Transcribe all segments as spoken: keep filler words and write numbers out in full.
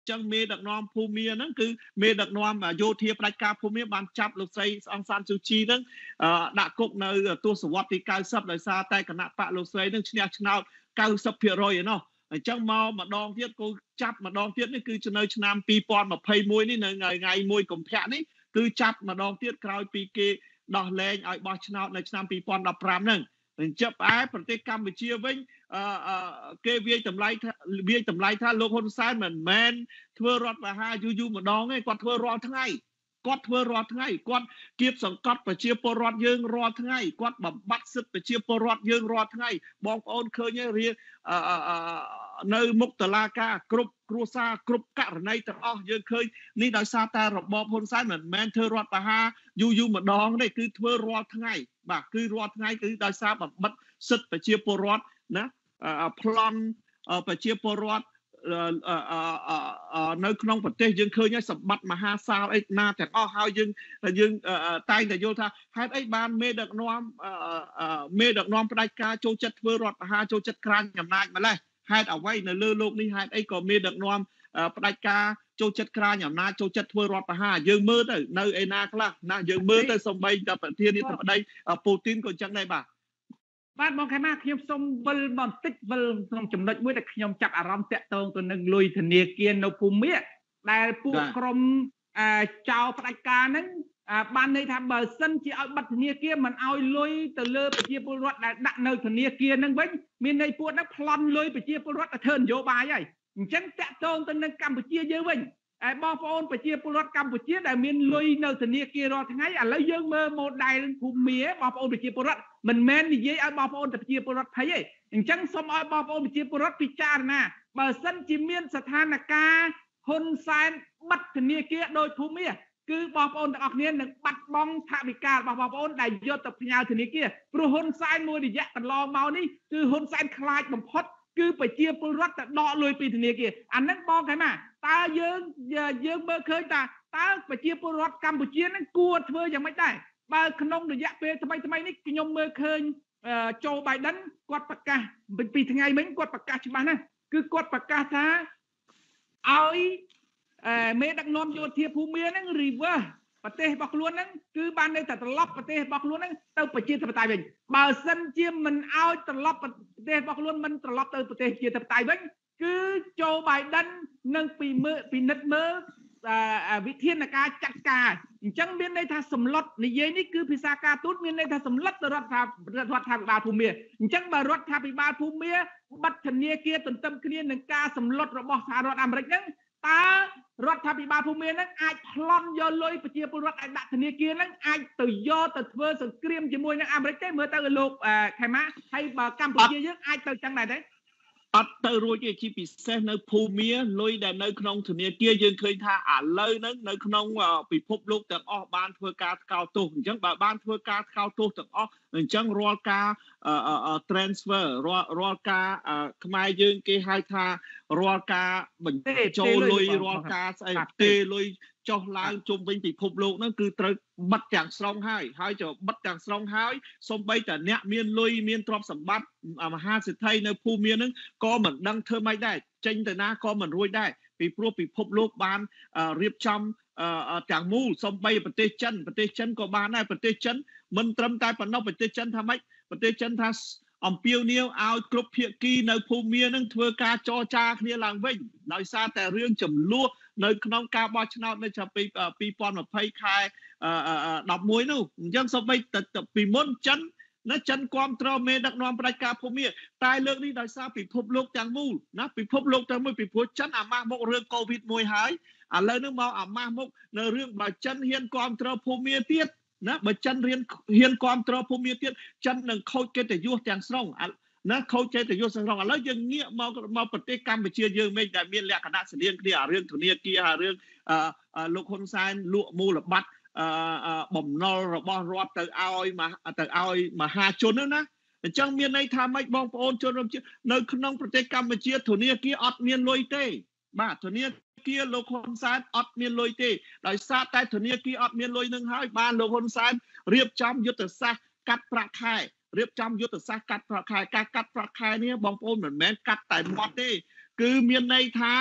ចឹងមេដឹកនាំភូមិហ្នឹងគឺមេដឹកនាំយោធាផ្ដាច់ការភូមិបានចាប់លោកស្រីអង្សានស៊ូជីហ្នឹងដាក់គុកនៅទសវត្សទីเก้าสิบដោយសារតែគណៈបកលោកស្រីហ្នឹងឈ្នះឆ្នោតเก้าสิบភាគรយ ឯណោះអញ្ចឹងមកម្ដងទៀតគូចាប់ម្ដងទៀតនេះគឺនៅឆ្នាំពីរពាន់ម្ភៃមួយនេះនៅថ្ងៃមួយកុម្ភៈនេះគឺចាប់ម្ដងទៀតក្រោយពីគេដោះលែងឲ្យបោះឆ្នោតនៅឆ្នាំពីរពាន់ដប់ប្រាំហ្នឹងអញ្ចឹងឯប្រទេសកម្ពុជាវិញគេវាយតម្លៃវាយតម្លៃថាលោកហ៊ុនសែនមិនមែនធ្វើរដ្ឋប្រហារយូរយូរម្ដងទេគាត់ធ្វើរាល់ថ្ងៃគាត់ធ្វើរាល់ថ្ងៃគាត់គៀបសង្កត់ប្រជាពលរដ្ឋយើងរាល់ថ្ងៃគាត់បំបត្តិសិទ្ធិប្រជាពលរដ្ឋយើងរាល់ថ្ងៃបងប្អូនឃើញទេនៅមុខតុលាការគ្រប់គ្រួសារគ្រប់ករណីទាំងអស់យើងឃើញនេះដោយសារតែរបបហ៊ុនសែនមិនមែនធ្វើរដ្ឋប្រហារយូរយូរម្ដងទេគឺធ្វើរាល់ថ្ងៃបាទគឺរាល់ថ្ងៃគឺដោយសារបំបត្តិសិទ្ធិប្រជាពលរដ្ឋណាប្លន់ប្រជាពលរដ្ឋនៅក្នុងប្រទេសយើងឃើញហើយសម្បត្តិមហាសាលអីណាទាំងអស់ហើយយើងយើងតែងតែយល់ថាហេតុអីបានមេដឹកនាំមេដឹកនាំផ្ដាច់ការចូលចិត្តធ្វើរដ្ឋប្រហារចូលចិត្តក្រាញអំណាចម្លេះហេតុអ្វីនៅលើโลกនេះហេតុអីក៏មេដឹកនាំផ្ដាច់ការចូលចិត្តក្រាញអំណាចចូលចិត្តធ្វើរដ្ឋប្រហារយើងមើលទៅនៅឯណាខ្លះណាយើងមើលទៅសំបីតែប្រធានាធិបតីពូទីនក៏អញ្ចឹងដែរបាទបាទបងខេម៉ាខ្ញុំសូមវិលបន្តិចវិលក្នុងចំណុចមួយដែលខ្ញុំចាប់អារម្មណ៍តាក់ទងទៅនឹងលុយធនាគារនៅភូមិដែលពួកក្រុមចៅផ្ដាច់ការហ្នឹងបានន័យថាបើសិនជាឲ្យបិទធនាគារមិនឲ្យលុយទៅលើប្រជាពលរដ្ឋដែលដាក់នៅធនាគារហ្នឹងវិញមានន័យពួកហ្នឹងប្លន់លុយប្រជាពលរដ្ឋទៅធ្វើនយោបាយហើយអញ្ចឹងតាក់ទងទៅនឹងកម្ពុជាយើងវិញហើយបងប្អូនប្រជាពលរដ្ឋកម្ពុជាដែលមានលុយនៅធនាគាររាល់ថ្ងៃឥឡូវយើងមើល model ភូមិបងប្អូនប្រជាពលរដ្ឋមិនមែននិយាយឲ្យបងប្អូនប្រជាពលរដ្ឋភ័យទេអញ្ចឹងសូមឲ្យបងប្អូនប្រជាពលរដ្ឋពិចារណាបើសិនជាមានស្ថានភាពហ៊ុនសែនបិទធនាគារដោយភូមិគឺបងប្អូនទាំងអស់គ្នានឹងបាត់បង់ថវិការបស់បងប្អូនដែលយកទៅផ្ញើធនាគារព្រោះហ៊ុនសែនមួយរយៈកន្លងមកនេះគឺហ៊ុនសែនខ្លាចបំផុតគឺប្រជាពលរដ្ឋទៅដកលុយពីធនាគារអាហ្នឹងបងខែណាតើយើងយើងមើលឃើញថាតើប្រជាពលរដ្ឋកម្ពុជាហ្នឹងគួរធ្វើយ៉ាងម៉េចដែរបើក្នុងរយៈពេលថ្មីថ្មីនេះខ្ញុំមើលឃើញโจ Biden គាត់ប្រកាសពីថ្ងៃមិញគាត់ប្រកាសច្បាស់ណាស់គឺគាត់ប្រកាសថាឲ្យមេដឹកនាំយោធាភូមិហ្នឹង reverse ប្រទេសរបស់ខ្លួនហ្នឹងគឺបានន័យថាត្រឡប់ប្រទេសរបស់ខ្លួនហ្នឹងទៅប្រជាធិបតេយ្យវិញបើសិនជាមិនឲ្យត្រឡប់ប្រទេសរបស់ខ្លួនមិនត្រឡប់ទៅប្រទេសប្រជាធិបតេយ្យវិញគឺโจ Biden នឹងពីមើលពិនិត្យមើលវិធានការចាត់ការអញ្ចឹងមានន័យថាសម្លុតនិយាយនេះគឺភាសាការទូតមានន័យថាសម្លុតទៅរដ្ឋារដ្ឋាភិបាលភូមិអញ្ចឹងបើរដ្ឋាភិបាលភូមិបិទធនាគារទន្ទឹមគ្នានឹងការសម្លុតរបស់សហរដ្ឋអាមេរិកហ្នឹងតើរដ្ឋាភិបាលភូមិហ្នឹងអាចប្លន់យកលុយប្រជាពលរដ្ឋឲ្យដាក់ធនាគារហ្នឹងអាចទៅយកទៅធ្វើសង្គ្រាមជាមួយនឹងអាមេរិកទេមើលទៅលោកខេម៉ាហើយបើកម្ពុជាយើងអាចទៅចឹងដែរទេអត់ទៅរួចទេជាពិសេសនៅភូមិលុយដែលនៅក្នុងធនាគារយើងឃើញថាឥឡូវហ្នឹងនៅក្នុងពិភពលោកទាំងអស់បានធ្វើការថ្កោលទោសអញ្ចឹងបើបានធ្វើការថ្កោលទោសទាំងអស់អញ្ចឹងរាល់ការ transfer រាល់រាល់ការខ្មែរយើងគេហៅថារាល់ការបញ្ចូលលុយរាល់ការស្អីទេលុយចុះឡើងជុំវិញពិភពលោកហ្នឹងគឺត្រូវបិទទាំងស្រុងហើយហើយចុះបិទទាំងស្រុងហើយសូម្បីតែអ្នកមានលុយមានទ្រព្យសម្បត្តិមហាសេដ្ឋីនៅភូមិហ្នឹងក៏មិនដឹងធ្វើម៉េចដែរចេញទៅណាក៏មិនរួចដែរពីព្រោះពិភពលោកបានរៀបចំទាំងមូលសូម្បីប្រទេសចិនប្រទេសចិនក៏បានដែរប្រទេសចិនមិនត្រឹមតែប៉ុណ្ណោះប្រទេសចិនថាម៉េចប្រទេសចិនថាអំពាវនាវឲ្យគ្រប់ភាគីនៅភូមិហ្នឹងធ្វើការចរចាគ្នាឡើងវិញដោយសារតែរឿងចំនួននៅក្នុងការបោះឆ្នោតនៅឆ្នាំពីរពាន់ម្ភៃខែដប់មួយនោះអញ្ចឹងសូម្បីតែពីមុនចិនណាចិនគ្រប់គ្រងមេដឹកនាំផ្ដាច់ការភូមិតែលើកនេះដោយសារពិភពលោកទាំងមូលណាពិភពលោកទាំងមូលពីព្រោះចិនអាម៉ាស់មករឿងកូវីដមួយហើយឥឡូវនេះមកអាម៉ាស់មកនៅរឿងបើចិនហ៊ានគ្រប់គ្រងភូមិទៀតណាបើចិនរៀនហ៊ានគ្រប់គ្រងភូមិទៀតចិននឹងខូចកិត្តិយសទាំងស្រុងណាខូចកិត្តិយសទាំងស្រុងឥឡូវយើងងាកមកមកប្រទេសកម្ពុជាយើងមិនដែលមានលក្ខណៈស្តៀងគ្នាអារឿងធនាគារអារឿងលោកហ៊ុនសែនលក់មូលបត្របំណុលរបស់រដ្ឋទៅឲ្យទៅឲ្យមហាជនហ្នឹងណាអញ្ចឹងមានន័យថាម៉េចបងប្អូនជនរួមជាតិនៅក្នុងប្រទេសកម្ពុជាធនាគារអត់មានលុយទេបាទធនាគារលោកហ៊ុនសែនអត់មានលុយទេដោយសារតែធនាគារអត់មានលុយនឹងហើយបានលោកហ៊ុនសែនរៀបចំយុទ្ធសាស្ត្រកាត់ប្រាក់ខែរៀបចំយុទ្ធសាស្ត្រកាត់ប្រាក់ខែការកាត់ប្រាក់ខែនេះបងប្អូនមិនមែនកាត់តែមាត់ទេគឺមានន័យថា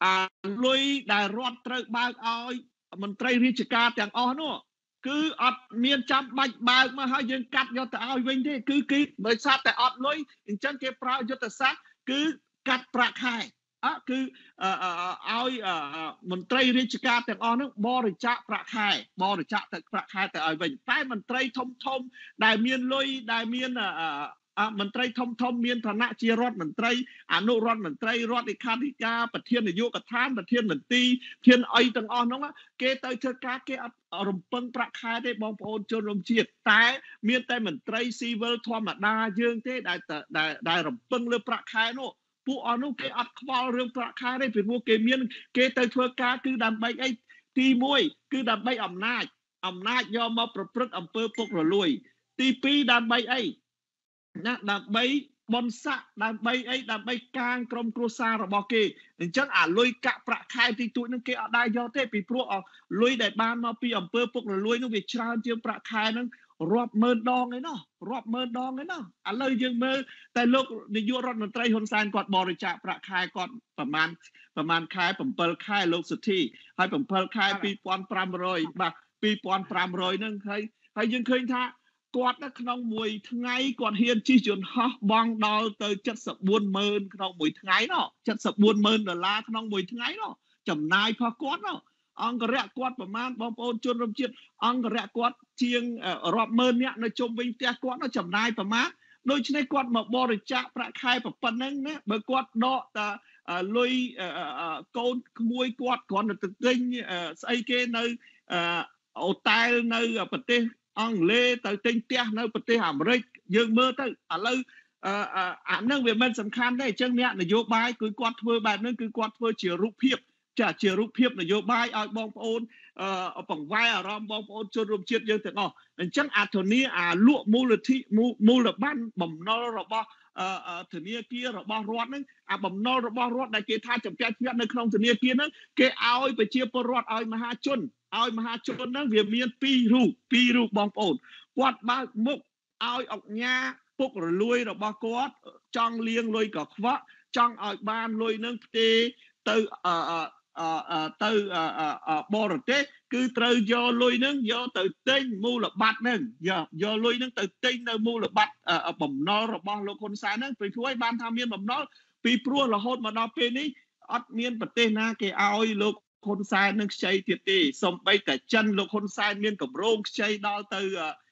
អាលុយដែលរដ្ឋត្រូវបើកឲ្យមន្ត្រីរាជការទាំងអស់នោះគឺអត់មានចាំបាច់បើកមកហើយយើងកាត់យកទៅឲ្យវិញទេគឺគេដោយសារតែអត់លុយអញ្ចឹងគេប្រើយុទ្ធសាស្ត្រគឺកាត់ប្រាក់ខែអើគឺឲ្យមន្ត្រីរាជការទាំងអស់នោះបរិច្ចាគប្រាក់ខែបរិច្ចាគទៅប្រាក់ខែទៅឲ្យវិញតែមន្ត្រីធំធំដែលមានលុយដែលមានមន្ត្រីធំធំមានឋានៈជារដ្ឋមន្ត្រីអនុរដ្ឋមន្ត្រីរដ្ឋលេខាធិការប្រធាននាយកដ្ឋានប្រធានមន្ត្រីធានអីទាំងអស់ហ្នឹងគេទៅធ្វើការគេអត់រំពឹងប្រាក់ខែទេបងប្អូនជនរួមជាតិតែមានតែមន្ត្រីស៊ីវិលធម្មតាយើងទេដែលដែលរំពឹងលើប្រាក់ខែនោះពួកអស់នោះគេអត់ខ្វល់រឿងប្រាក់ខែទេពីព្រោះគេមានគេទៅធ្វើការគឺដើម្បីអីទីមួយគឺដើម្បីអំណាចអំណាចយកមកប្រព្រឹត្តអំពើពុករលួយទីពីរដើម្បីអីណាដើម្បីបនស័កដើម្បីអីដើម្បីកាងក្រុមគ្រួសាររបស់គេអញ្ចឹងអាលុយកាក់ប្រាក់ខែទីទួចនឹងគេអត់ដែរយកទេពីព្រោះលុយដែលបានមកពីអំពើពុករលួយនោះវាច្រើនជាងប្រាក់ខែនឹងរាប់ម៉ឺនដងឯណោះរាប់ម៉ឺនដងឯណោះឥឡូវយើងមើលតែលោកនាយករដ្ឋមន្ត្រីហ៊ុនសែនគាត់បរិច្ចាគប្រាក់ខែគាត់ប្រមាណប្រមាណខែ7ខែលោកសុធីហើយ7ខែពីរពាន់ប្រាំរយបាទពីរពាន់ប្រាំរយហ្នឹងហើយហើយយើងឃើញថាគាត់នៅក្នុងមួយថ្ងៃគាត់ហ៊ានជិះយន្តហោះបង់ដល់ទៅ74ម៉ឺនក្នុងមួយថ្ងៃនោះ74ម៉ឺនដុល្លារក្នុងមួយថ្ងៃនោះចំណាយរបស់គាត់នោះអង្គរៈគាត់ប្រមាណបងប្អូនជនរួមជាតិអង្គរៈគាត់ជាងរាប់ម៉ឺននាក់នៅជុំវិញផ្ទះគាត់នោះចំណាយប្រមាណដូច្នេះគាត់មកបរិច្ចាគប្រាក់ខែប៉ុណ្ណឹងណាបើគាត់ដកតាលុយកូនក្មួយគាត់គ្រាន់តែទៅទិញស្អីគេនៅអូតែលនៅប្រទេសអង់គ្លេសទៅទិញផ្ទះនៅប្រទេសអាមេរិកយើងមើលទៅឥឡូវអានឹងវាមិនសំខាន់ទេអញ្ចឹងអ្នកនយោបាយគឺគាត់ធ្វើបែបហ្នឹងគឺគាត់ធ្វើជារូបភាពចាជារូបភាពនយោបាយឲ្យបងប្អូនបង្វែរអារម្មណ៍បងប្អូនជនរួមជាតិយើងទាំងអស់អញ្ចឹងអាធនាអាលក់មូលនិធិមូលប័ណ្ណបំណុលរបស់ធនាគាររបស់រដ្ឋហ្នឹងអាបំណុលរបស់រដ្ឋដែលគេថាចំពាក់ជាក់នៅក្នុងធនាគារហ្នឹងគេឲ្យប្រជាពលរដ្ឋឲ្យមហាជនឲ្យមហាជនហ្នឹងវាមានពីររូបពីររូបបងប្អូនគាត់បើកមុខឲ្យអង្គញាពុករលួយរបស់គាត់ចង់លៀងលុយកខ្វក់ចង់ឲ្យបានលុយហ្នឹងផ្ទេរទៅទៅបរទេសគឺត្រូវយកលុយហ្នឹងយកទៅទិញមូលបត្រហ្នឹងយកយកលុយហ្នឹងទៅទិញនៅមូលបត្របំណុលរបស់លោកហ៊ុនសែនហ្នឹងពីព្រោះឲ្យបានថាមានបំណុលពីព្រោះរហូតមកដល់ពេលនេះអត់មានប្រទេសណាគេឲ្យលោកហ៊ុនសែននឹងខ្ចីទៀតទេសូម្បីតែចិនលោកហ៊ុនសែនមានកម្រងខ្ចីដល់ទៅ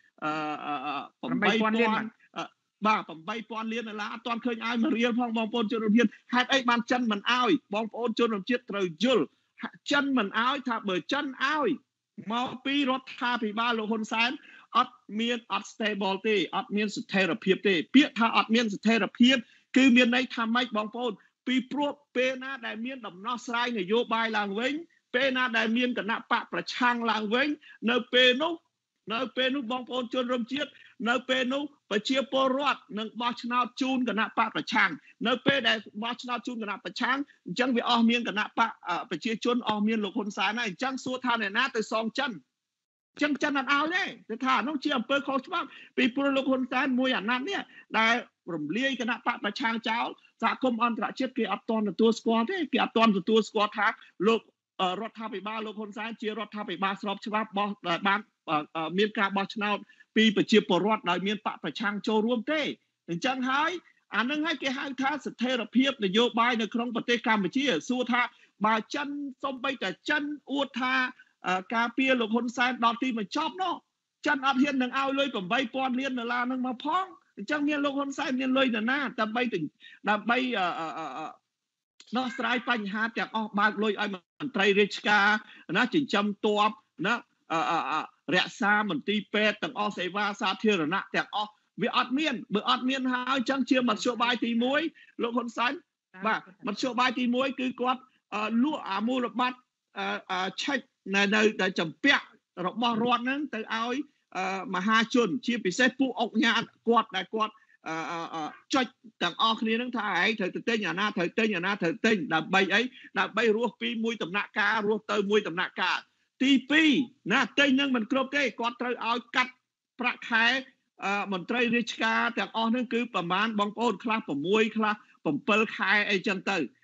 8,000លានបាទ8,000លានដុល្លារអត់ទាន់ឃើញឲ្យមួយរៀលផងបងប្អូនជនរួមជាតិហេតុអីបានចិនមិនឲ្យបងប្អូនជនរួមជាតិត្រូវយល់ចិនមិនឲ្យថាបើចិនឲ្យមកពីរដ្ឋាភិបាលលោកហ៊ុនសែនអត់មានអត់ stable ទេអត់មានស្ថិរភាពទេពាក្យថាអត់មានស្ថិរភាពគឺមានន័យថាម៉េចបងប្អូនពីព្រោះពេលណាដែលមានដំណោះស្រាយនយោបាយឡើងវិញពេលណាដែលមានគណៈបកប្រឆាំងឡើងវិញនៅពេលនោះនៅពេលនោះបងប្អូនជនរួមជាតិនៅពេលនោះប្រជាពលរដ្ឋនឹងបោះឆ្នោតជូនគណៈបកប្រឆាំងនៅពេលដែលបោះឆ្នោតជូនគណៈប្រឆាំងអញ្ចឹងវាអស់មានគណៈបកប្រជាជនអស់មានលោកហ៊ុនសែនហើយអញ្ចឹងសួរថាអ្នកណាទៅសងចិនអញ្ចឹងចិនអត់ឲ្យទេគឺថានោះជាអំពើខុសច្បាប់ពីព្រោះលោកហ៊ុនសែនមួយអាណត្តិនេះដែលរំលាយគណៈបកប្រឆាំងចោលសហគមន៍អន្តរជាតិគេអត់ទាន់ទទួលស្គាល់ទេគេអត់ទាន់ទទួលស្គាល់ថាលោករដ្ឋាភិបាលលោកហ៊ុនសែនជារដ្ឋាភិបាលស្របច្បាប់បោះបានមានការបោះឆ្នោតពីប្រជាពលរដ្ឋដោយមានបកប្រឆាំងចូលរួមទេអញ្ចឹងហើយអានឹងហើយគេហៅថាស្ថិរភាពនយោបាយនៅក្នុងប្រទេសកម្ពុជាសួរថាបើចិនសំបីតែចិនអួតថាការពារលោកហ៊ុនសែនដល់ទីបញ្ចប់នោះចិនអត់ហ៊ាននឹងឲ្យលុយ8,000លានដុល្លារនឹងមកផងអញ្ចឹងមានលោកហ៊ុនសែនមានលុយណាស់ដើម្បីដើម្បីដោះស្រាយបញ្ហាទាំងអស់បើកលុយឲ្យមន្ត្រីរាជការណាចិញ្ចឹមទ័ពណារក្សាមន្ទីរពេទ្យទាំងអស់សេវាសាធារណៈទាំងអស់វាអត់មានបើអត់មានហើយអញ្ចឹងជាមធ្យោបាយទីមួយលោកហ៊ុនសែនបាទមធ្យោបាយទីមួយគឺគាត់លក់អាមូលបត្រឆែកនៅនៅចម្ពាក់របស់រដ្ឋហ្នឹងទៅឲ្យមហាជនជាពិសេសពួកអង្គញាគាត់ដែលគាត់ចុចទាំងអស់គ្នានឹងថាឯងត្រូវទៅទិញអាណាត្រូវទិញអាណាត្រូវទិញដើម្បីអីដើម្បីរស់ពីមួយដំណាក់កាលរស់ទៅមួយដំណាក់កាលទីពីរណាទិញនឹងមិនគ្រប់ទេគាត់ត្រូវឲ្យកាត់ប្រាក់ខែមន្ត្រីរាជការទាំងអស់នឹងគឺប្រមាណបងប្អូនខ្លះ6ខ្លះ7ខែអីចឹងទៅ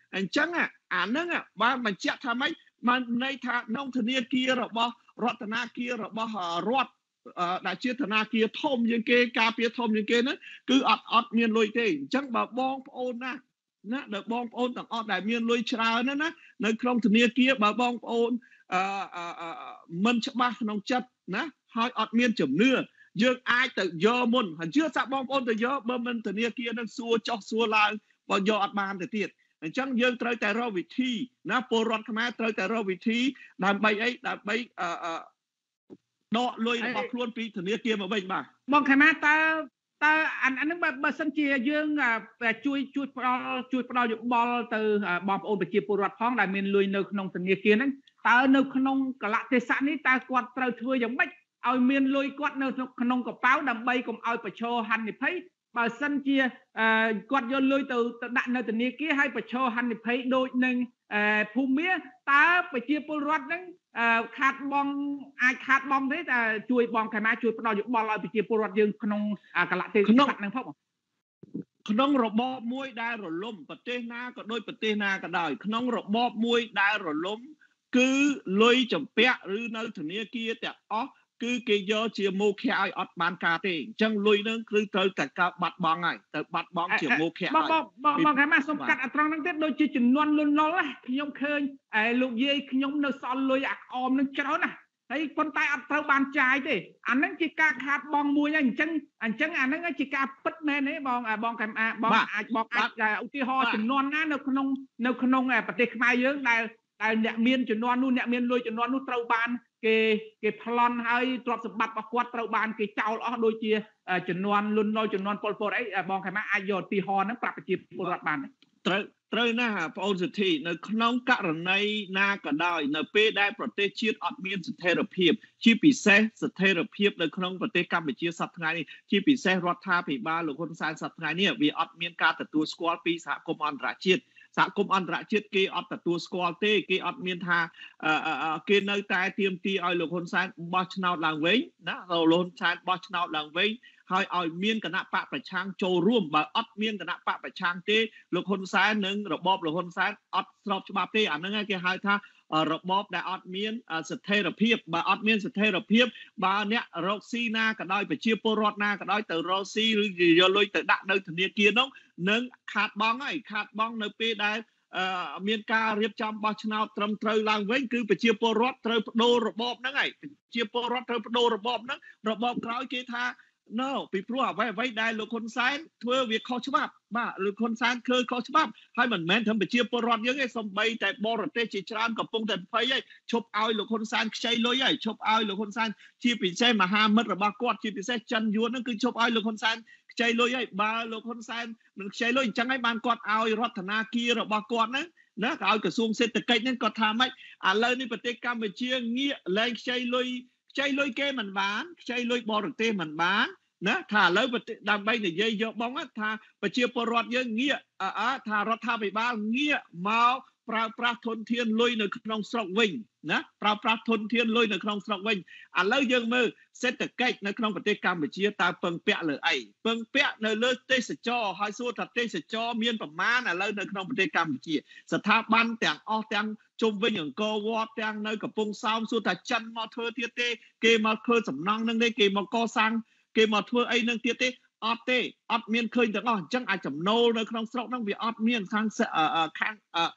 អញ្ចឹងអាហ្នឹងបានបញ្ជាក់ថាម៉េចបានន័យថាក្នុងធនាគាររបស់រដ្ឋាភិបាលរបស់រដ្ឋដែលជាធនាគារធំជាងគេការពារធំជាងគេហ្នឹងគឺអត់អត់មានលុយទេអញ្ចឹងបើបងប្អូនណាណាដល់បងប្អូនទាំងអស់ដែលមានលុយច្រើនណាណានៅក្នុងធនាគារបើបងប្អូនអឺមិនច្បាស់ក្នុងចិត្តណាហើយអត់មានជំនឿយើងអាចទៅយកមុនហើយជឿថាបងប្អូនទៅយកបើមិនធនាគារនឹងសួរចោះសួរឡើងបើយកអត់បានទៅទៀតអញ្ចឹងយើងត្រូវតែរកវិធីណាពលរដ្ឋខ្មែរត្រូវតែរកវិធីដើម្បីអីដើម្បីអឺដកលុយរបស់ខ្លួនពីធនាគារមកវិញបាទបងខេមាតើតើអាហ្នឹងបើសិនជាយើងជួយជួយផ្ដល់ជួយផ្ដល់យោបល់ទៅបងប្អូនប្រជាពលរដ្ឋផងដែលមានលុយនៅក្នុងធនាគារហ្នឹងតើនៅក្នុងកលៈទេសៈនេះតើគាត់ត្រូវធ្វើយ៉ាងម៉េចឲ្យមានលុយគាត់នៅក្នុងកប៉ាល់ដើម្បីកុំឲ្យប្រឈរហានិភ័យបើសិនជាគាត់យកលុយទៅដាក់នៅធនាគារហើយប្រឈរហានិភ័យដូចនឹងភូមិតើប្រជាពលរដ្ឋហ្នឹងខាតបងអាចខាតបងទេតែជួយបងខេមាជួយផ្ដល់យោបល់ឲ្យប្រជាពលរដ្ឋយើងក្នុងកលៈទេសៈហ្នឹងផងក្នុងរបបមួយដែលរលំប្រទេសណាក៏ដូចប្រទេសណាក៏ដោយក្នុងរបបមួយដែលរលំគឺលុយចម្ពាក់ឬនៅធនាគារទាំងអស់គឺគេយកជាមោខៈឲ្យអត់បានការទេអញ្ចឹងលុយនឹងគឺត្រូវតែការបាត់បង់ហើយទៅបាត់បង់ជាមោខៈបងបងបងខេមាសុំកាត់អត្រង់ហ្នឹងទៀតដូចជាចំនួនលុនលុលខ្ញុំឃើញលោកយាយខ្ញុំនៅសល់លុយអាក្អមនឹងច្រើនណាស់ហើយប៉ុន្តែអត់ត្រូវបានចាយទេអាហ្នឹងជាការខាតបងមួយហើយអញ្ចឹងអញ្ចឹងអាហ្នឹងជាការពិតមែនទេបងបងខេមាបងអាចបងអាចឧទាហរណ៍ចំនួនណានៅក្នុងនៅក្នុងប្រទេសខ្មែរយើងដែលដែលអ្នកមានចំនួននោះអ្នកមានលុយចំនួននោះត្រូវបានគេគេប្លន់ហើយទ្រព្យសម្បត្តិរបស់គាត់ត្រូវបានគេចោលអស់ដូចជាចំនួនលុនលុលចំនួនពលពតអីបងខេមាអាចយកឧទាហរណ៍ហ្នឹងប្រាប់ប្រជាពលរដ្ឋបានត្រូវត្រូវណាស់បងអូនសិទ្ធិនៅក្នុងករណីណាក៏ដោយនៅពេលដែលប្រទេសជាតិអត់មានស្ថិរភាពជាពិសេសស្ថិរភាពនៅក្នុងប្រទេសកម្ពុជាសប្តាហ៍ថ្ងៃនេះជាពិសេសរដ្ឋាភិបាលលោកហ៊ុនសែនសប្តាហ៍ថ្ងៃនេះវាអត់មានការទទួលស្គាល់ពីសហគមន៍អន្តរជាតិសហគមន៍អន្តរជាតិគេអត់ទទួលស្គាល់ទេគេអត់មានថាគេនៅតែទាមទារឲ្យលោកហ៊ុនសែនបោះឆ្នោតឡើងវិញណាលោកហ៊ុនសែនបោះឆ្នោតឡើងវិញហើយឲ្យមានគណៈបកប្រឆាំងចូលរួមបើអត់មានគណៈបកប្រឆាំងទេលោកហ៊ុនសែននិងរបបលោកហ៊ុនសែនអត់ស្របច្បាប់ទេអាហ្នឹងគេហៅថារបបដែលអត់មានស្ថិរភាពបើអត់មានស្ថិរភាពបើអ្នករកស៊ីណាក៏ដោយប្រជាពលរដ្ឋណាក៏ដោយទៅរកស៊ីឬយកលុយទៅដាក់នៅធនាគារនោះនឹងខាតបង់ហើយខាតបង់នៅពេលដែលមានការរៀបចំបោះឆ្នោតត្រឹមត្រូវឡើងវិញគឺប្រជាពលរដ្ឋត្រូវបដូររបបហ្នឹងហើយប្រជាពលរដ្ឋត្រូវបដូររបបហ្នឹងរបបក្រោយគេថាno ពីព្រោះអ្វីអ្វីដែលលោកហ៊ុនសែនធ្វើវាខុសច្បាប់បាទលោកហ៊ុនសែនធ្វើខុសច្បាប់ហើយមិនមែនត្រឹមប្រជាពលរដ្ឋយើងទេសំបីតែបរទេសជាច្រើនកំពុងតែភ័យហើយឈប់ឲ្យលោកហ៊ុនសែនខ្ចីលុយហើយឈប់ឲ្យលោកហ៊ុនសែនជាពិសេសមហាមិត្តរបស់គាត់ជាពិសេសចិនយួនហ្នឹងគឺឈប់ឲ្យលោកហ៊ុនសែនខ្ចីលុយហើយបើលោកហ៊ុនសែនមិនខ្ចីលុយអញ្ចឹងហើយបានគាត់ឲ្យរដ្ឋាភិបាលរបស់គាត់ហ្នឹងណាក៏ឲ្យក្រសួងសេដ្ឋកិច្ចហ្នឹងគាត់ថាម៉េចឥឡូវនេះប្រទេសកម្ពុជាងាកលែងខ្ចីលុយខ្ចីលុយគេមិនបានខ្ចីលុយបរទេសមិនបានណាថាឥឡូវដើម្បីនិយាយយកបងថាប្រជាពលរដ្ឋយើងងាកថារដ្ឋាភិបាលងាកមកប្រើប្រាស់ធនធានលុយនៅក្នុងស្រុកវិញណាប្រើប្រាស់ធនធានលុយនៅក្នុងស្រុកវិញឥឡូវយើងមើលសេដ្ឋកិច្ចនៅក្នុងប្រទេសកម្ពុជាតើពឹងពាក់លើអីពឹងពាក់នៅលើទេសចរហើយសួរថាទេសចរមានប្រមាណឥឡូវនៅក្នុងប្រទេសកម្ពុជាស្ថាប័នទាំងអស់ទាំងជុំវិញអង្គរវត្តទាំងនៅកំពង់សោមសួរថាចិនមកធ្វើទៀតទេគេមកធ្វើសំណង់នឹងទេគេមកកសាងគេមកធ្វើអីនឹងទៀតទេអត់ទេអត់មានឃើញទាំងអស់អញ្ចឹងអាចចំណូលនៅក្នុងស្រុកហ្នឹងវាអត់មានខាងខាង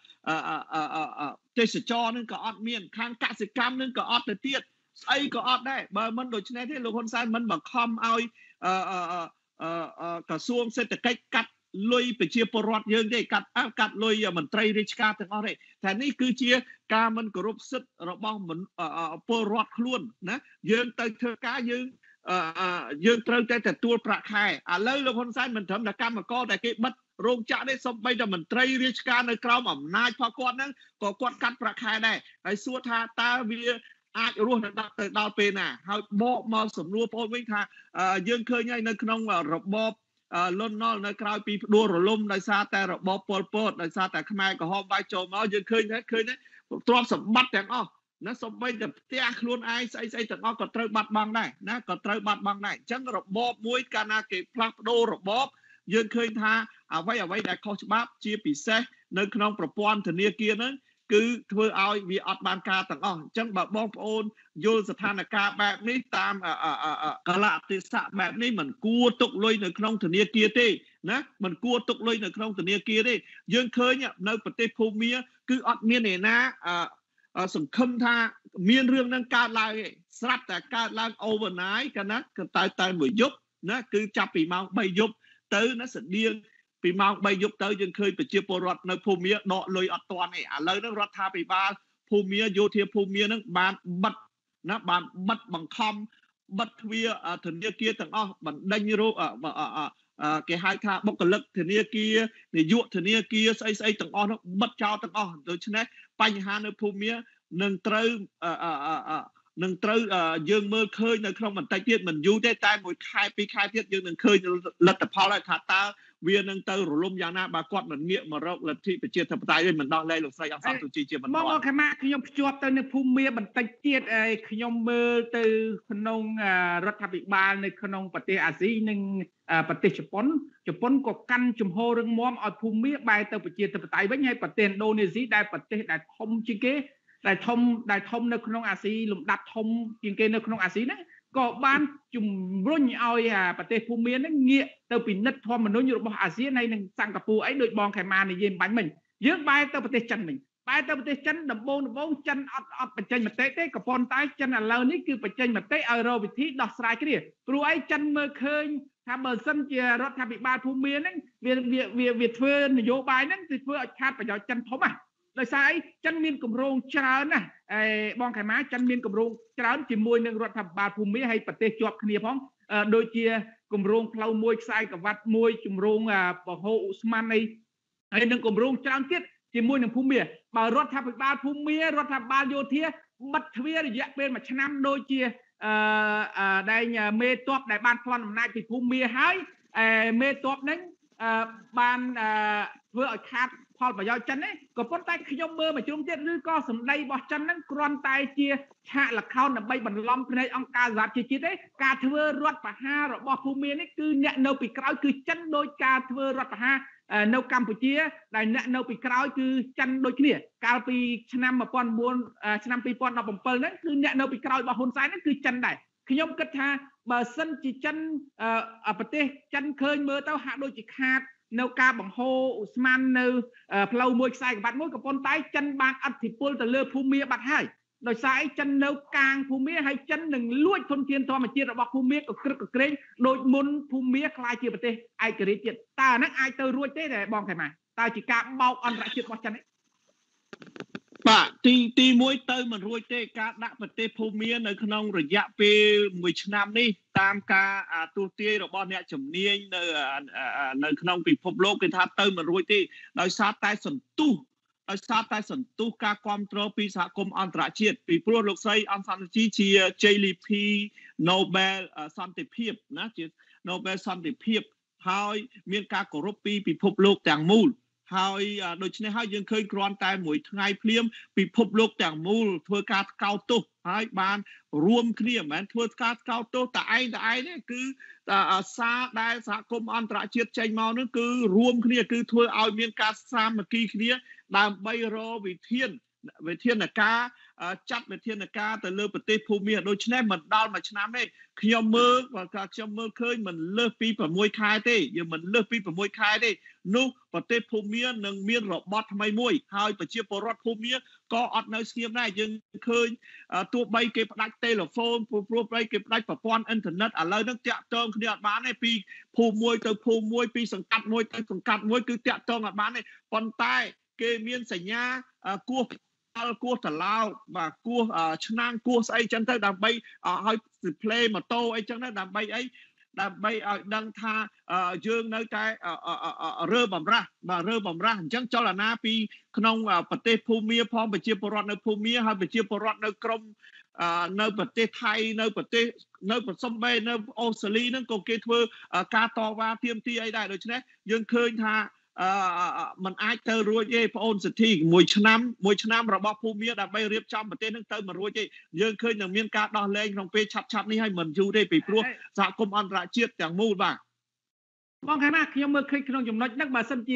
ទេសចរនឹងក៏អត់មានខាងកសិកម្មនឹងក៏អត់ទៅទៀតស្អីក៏អត់ដែរបើមិនដូច្នេះទេលោកហ៊ុនសែនមិនបង្ខំឲ្យក្រសួងសេដ្ឋកិច្ចកាត់លុយប្រជាពលរដ្ឋយើងទេកាត់កាត់លុយមន្ត្រីរាជការទាំងអស់ទេតែនេះគឺជាការមិនគោរពសិទ្ធិរបស់ពលរដ្ឋខ្លួនណាយើងទៅធ្វើការយើងយើងត្រូវតែទទួលប្រាក់ខែឥឡូវលោកហ៊ុនសែនមិនត្រឹមតែកម្មករតែគេបិទរោងចក្រទេសូម្បីតែមន្ត្រីរាជការនៅក្រោមអំណាចរបស់គាត់ហ្នឹងក៏គាត់កាត់ប្រាក់ខែដែរហើយសួរថាតើវាអាចរស់ដល់ទៅដល់ពេលណាហើយបកមកសំណួរបងវិញថាយើងឃើញហើយនៅក្នុងរបបលន់នល់នៅក្រៅពីផ្ដួលរលំដោយសារតែរបបប៉ុលពតដោយសារតែខ្មែរក្រហមបាយចូលមកយើងឃើញឃើញទ្រព្យសម្បត្តិទាំងអស់ណាសំបីតែផ្ទះខ្លួនឯងស្អីស្អីទាំងអស់ក៏ត្រូវបាត់បង់ដែរណាក៏ត្រូវបាត់បង់ដែរអញ្ចឹងរបបមួយកាលណាគេផ្លាស់ប្ដូររបបយើងឃើញថាអ្វីអ្វីដែលខុសច្បាប់ជាពិសេសនៅក្នុងប្រព័ន្ធធនាគារហ្នឹងគឺធ្វើឲ្យវាអត់បានការទាំងអស់អញ្ចឹងបើបងប្អូនយល់ស្ថានភាពបែបនេះតាមកលៈទេសៈបែបនេះមិនគួរទុកលុយនៅក្នុងធនាគារទេណាមិនគួរទុកលុយនៅក្នុងធនាគារទេយើងឃើញនៅប្រទេសភូមាគឺអត់មានអ្នកណាសង្ឃឹមថាមានរឿងហ្នឹងកើតឡើងទេស្រាប់តែកើតឡើង overnight កាលណាក៏តែតែមួយយប់ណាគឺចាប់ពីម៉ោង3យប់ទៅណាស្តៀងពីម៉ោង3យប់ទៅយើងឃើញប្រជាពលរដ្ឋនៅភូមាដកលុយអត់ទាន់ទេឥឡូវហ្នឹងរដ្ឋាភិបាលភូមាយោធាភូមាហ្នឹងបានបិទណាបានបិទបង្ខំបិទទ្វារធនាគារទាំងអស់បណ្ដេញរោគគេហៅថាបុគ្គលិកធនាគារនាយកធនាគារស្អីស្អីទាំងអស់នោះបិទចោលទាំងអស់ដូច្នេះបញ្ហានៅភូមានឹងត្រូវនឹងត្រូវយើងមើលឃើញនៅក្នុងបន្តិចទៀតមិនយូរទេតែមួយខែពីរខែទៀតយើងនឹងឃើញលទ្ធផលហើយថាតើវានឹងទៅរលំយ៉ាងណាបើគាត់មិនងាកមករកលទ្ធិប្រជាធិបតេយ្យទេមិនដោះលែងលោកស្រីអង្សាំទូជីជាបន្តមកខេមខ្ញុំភ្ជាប់ទៅនៅភូមាបន្តិចទៀតខ្ញុំមើលទៅក្នុងរដ្ឋាភិបាលនៅក្នុងប្រទេសអាស៊ីនិងប្រទេសជប៉ុនជប៉ុនក៏កាន់ជំហររឹងមាំឲ្យភូមាបែរទៅប្រជាធិបតេយ្យវិញហើយប្រទេសឥណ្ឌូនេស៊ីដែលប្រទេសដែលធំជាងគេដែលធំដែលធំនៅក្នុងអាស៊ីលំដាប់ធំជាងគេនៅក្នុងអាស៊ីហ្នឹងក៏បានជំរុញឲ្យប្រទេសភូមាហ្នឹងងាកទៅពិនិត្យធម្មនុញ្ញរបស់អាស៊ានហើយនឹងសិង្ហបុរីអីដូចបងខេមានិយាយបាញ់មិញយើងបែរទៅប្រទេសចិនវិញបែរទៅប្រទេសចិនដំបូងដំបូងចិនអត់អត់បញ្ចេញមតិទេក៏ប៉ុន្តែចិនឥឡូវនេះគឺបញ្ចេញមតិឲ្យរកវិធីដោះស្រាយគ្នាព្រោះអីចិនមើលឃើញថាបើសិនជារដ្ឋាភិបាលភូមាហ្នឹងវាវាវាធ្វើនយោបាយហ្នឹងគឺធ្វើឲ្យខាតប្រយោជន៍ចិនធំណាដោយសារអីចិនមានគម្រោងច្រើនណាស់អេបងខេមាចិនមានគម្រោងច្រើនជាមួយនឹងរដ្ឋាភិបាលភូមាហើយប្រទេសជាប់គ្នាផងដូចជាគម្រោងផ្លូវមួយខ្សែក្រវ៉ាត់មួយគម្រោងបហូឧស្ម័នអីហើយនឹងគម្រោងច្រើនទៀតជាមួយនឹងភូមាបើរដ្ឋាភិបាលភូមារដ្ឋាភិបាលយោធាបិទទ្វាររយៈពេលមួយឆ្នាំដូចជាអឺដែលមេតបដែលបានប្លន់អំណាចពីភូមាហើយមេតបហ្នឹងបានធ្វើឲ្យខាតផលប្រយោជន៍ចិនទេក៏ប៉ុន្តែខ្ញុំមើលមួយជ្រុងទៀតឬក៏សម្ដីរបស់ចិនហ្នឹងគ្រាន់តែជាឆាកល្ខោនដើម្បីបន្លំភ្នែកអង្គការសហជីវជាតិទេការធ្វើរដ្ឋប្រហាររបស់ភូមានេះគឺអ្នកនៅពីក្រោយគឺចិនដោយការធ្វើរដ្ឋប្រហារនៅកម្ពុជាដែលអ្នកនៅពីក្រោយគឺចិនដូចគ្នាកាលពីឆ្នាំmột nghìn chín trămឆ្នាំពីរពាន់ដប់bảyហ្នឹងគឺអ្នកនៅពីក្រោយរបស់ហ៊ុនសែនហ្នឹងគឺចិនដែរខ្ញុំគិតថាបើសិនជាចិនប្រទេសចិនឃើញមើលទៅហាក់ដូចជាខាតនៅការបង្ហូរឧស្ម័ននៅផ្លូវមួយខ្សែក្រវ៉ាត់មួយក៏ប៉ុន្តែចិនបានអធិពលទៅលើភូមាបាត់ហើយដោយសារអីចិននៅកាងភូមាហើយចិននឹងលួចធនធានធម្មជាតិរបស់ភូមាក៏ក្រឹកក៏ក្រែងដូចមុនភូមាខ្លាយជាប្រទេសឯករាជ្យទៀតតើអាហ្នឹងអាចទៅរួចទេតែបងខេមាតើជាការបោកអន្តរជាតិរបស់ចិនទេបាទទីទីមួយទៅមិនរួចទេការដាក់ប្រទេសភូមានៅក្នុងរយៈពេលមួយឆ្នាំនេះតាមការទូទាយរបស់អ្នកជំនាញនៅនៅក្នុងពិភពលោកគេថាទៅមិនរួចទេដោយសារតែសន្ទុះដោយសារតែសន្ទុះការគ្រប់គ្រងពីសហគមន៍អន្តរជាតិពីព្រោះលោកស្រីអង្សានជីជាជ័យលាភី Nobel សន្តិភាពណាជា Nobel សន្តិភាពហើយមានការគោរពពីពិភពលោកទាំងមូលហើយដូច្នេះហើយយើងឃើញគ្រាន់តែមួយថ្ងៃភ្លាមពិភពលោកទាំងមូលធ្វើការថ្កោលទោសហើយបានរួមគ្នាមិនមែនធ្វើការថ្កោលទោសតែឯងតែឯងនេះគឺសារដែលសហគមន៍អន្តរជាតិចេញមកនោះគឺរួមគ្នាគឺធ្វើឲ្យមានការសាមគ្គីគ្នាដើម្បីរកវិធានវិធានការចាត់វិធានការទៅលើប្រទេសភូមាដូច្នេះមិនដល់មួយឆ្នាំទេខ្ញុំមើលខ្ញុំមើលឃើញមិនលើសពី6ខែទេយើងមិនលើសពី6ខែទេនោះប្រទេសភូមានឹងមានរបបថ្មីមួយហើយប្រជាពលរដ្ឋភូមាក៏អត់នៅស្ងៀមដែរយើងឃើញទោះបីគេផ្ដាច់ទូរស័ព្ទព្រោះបីគេផ្ដាច់ប្រព័ន្ធអ៊ីនធឺណិតឥឡូវហ្នឹងតាក់ទងគ្នាអត់បានទេពីភូមិមួយទៅភូមិមួយពីសង្កាត់មួយទៅសង្កាត់មួយគឺតាក់ទងអត់បានទេប៉ុន្តែគេមានសញ្ញាគោះគោះត្រឡោកបាទគោះឆ្នាំងគោះស្អីចឹងទៅដើម្បីឲ្យផ្លេម៉ូតូអីចឹងទៅដើម្បីអីដើម្បីឲ្យដឹងថាយើងនៅតែរើបំរាស់បាទរើបំរាស់អញ្ចឹងចលនាពីក្នុងប្រទេសភូមាផងប្រជាពលរដ្ឋនៅភូមាហើយប្រជាពលរដ្ឋនៅក្រមនៅប្រទេសថៃនៅប្រទេសនៅប្រសំបីនៅអូស្ត្រាលីហ្នឹងក៏គេធ្វើការតវ៉ាទាមទារអីដែរដូច្នេះយើងឃើញថាអឺมันអាចទៅរួចទេបងអូនសិទ្ធិមួយឆ្នាំមួយឆ្នាំរបស់ភូមាដើម្បីរៀបចំប្រទេសនឹងទៅមិនរួចទេយើងឃើញនឹងមានការដោះលែងក្នុងពេលឆាប់ឆាប់នេះហើយមិនយូរទេពីព្រោះសហគមន៍អន្តរជាតិទាំងមូលបាទបងខេមាខ្ញុំមើលឃើញក្នុងចំណុចហ្នឹងបើសិនជា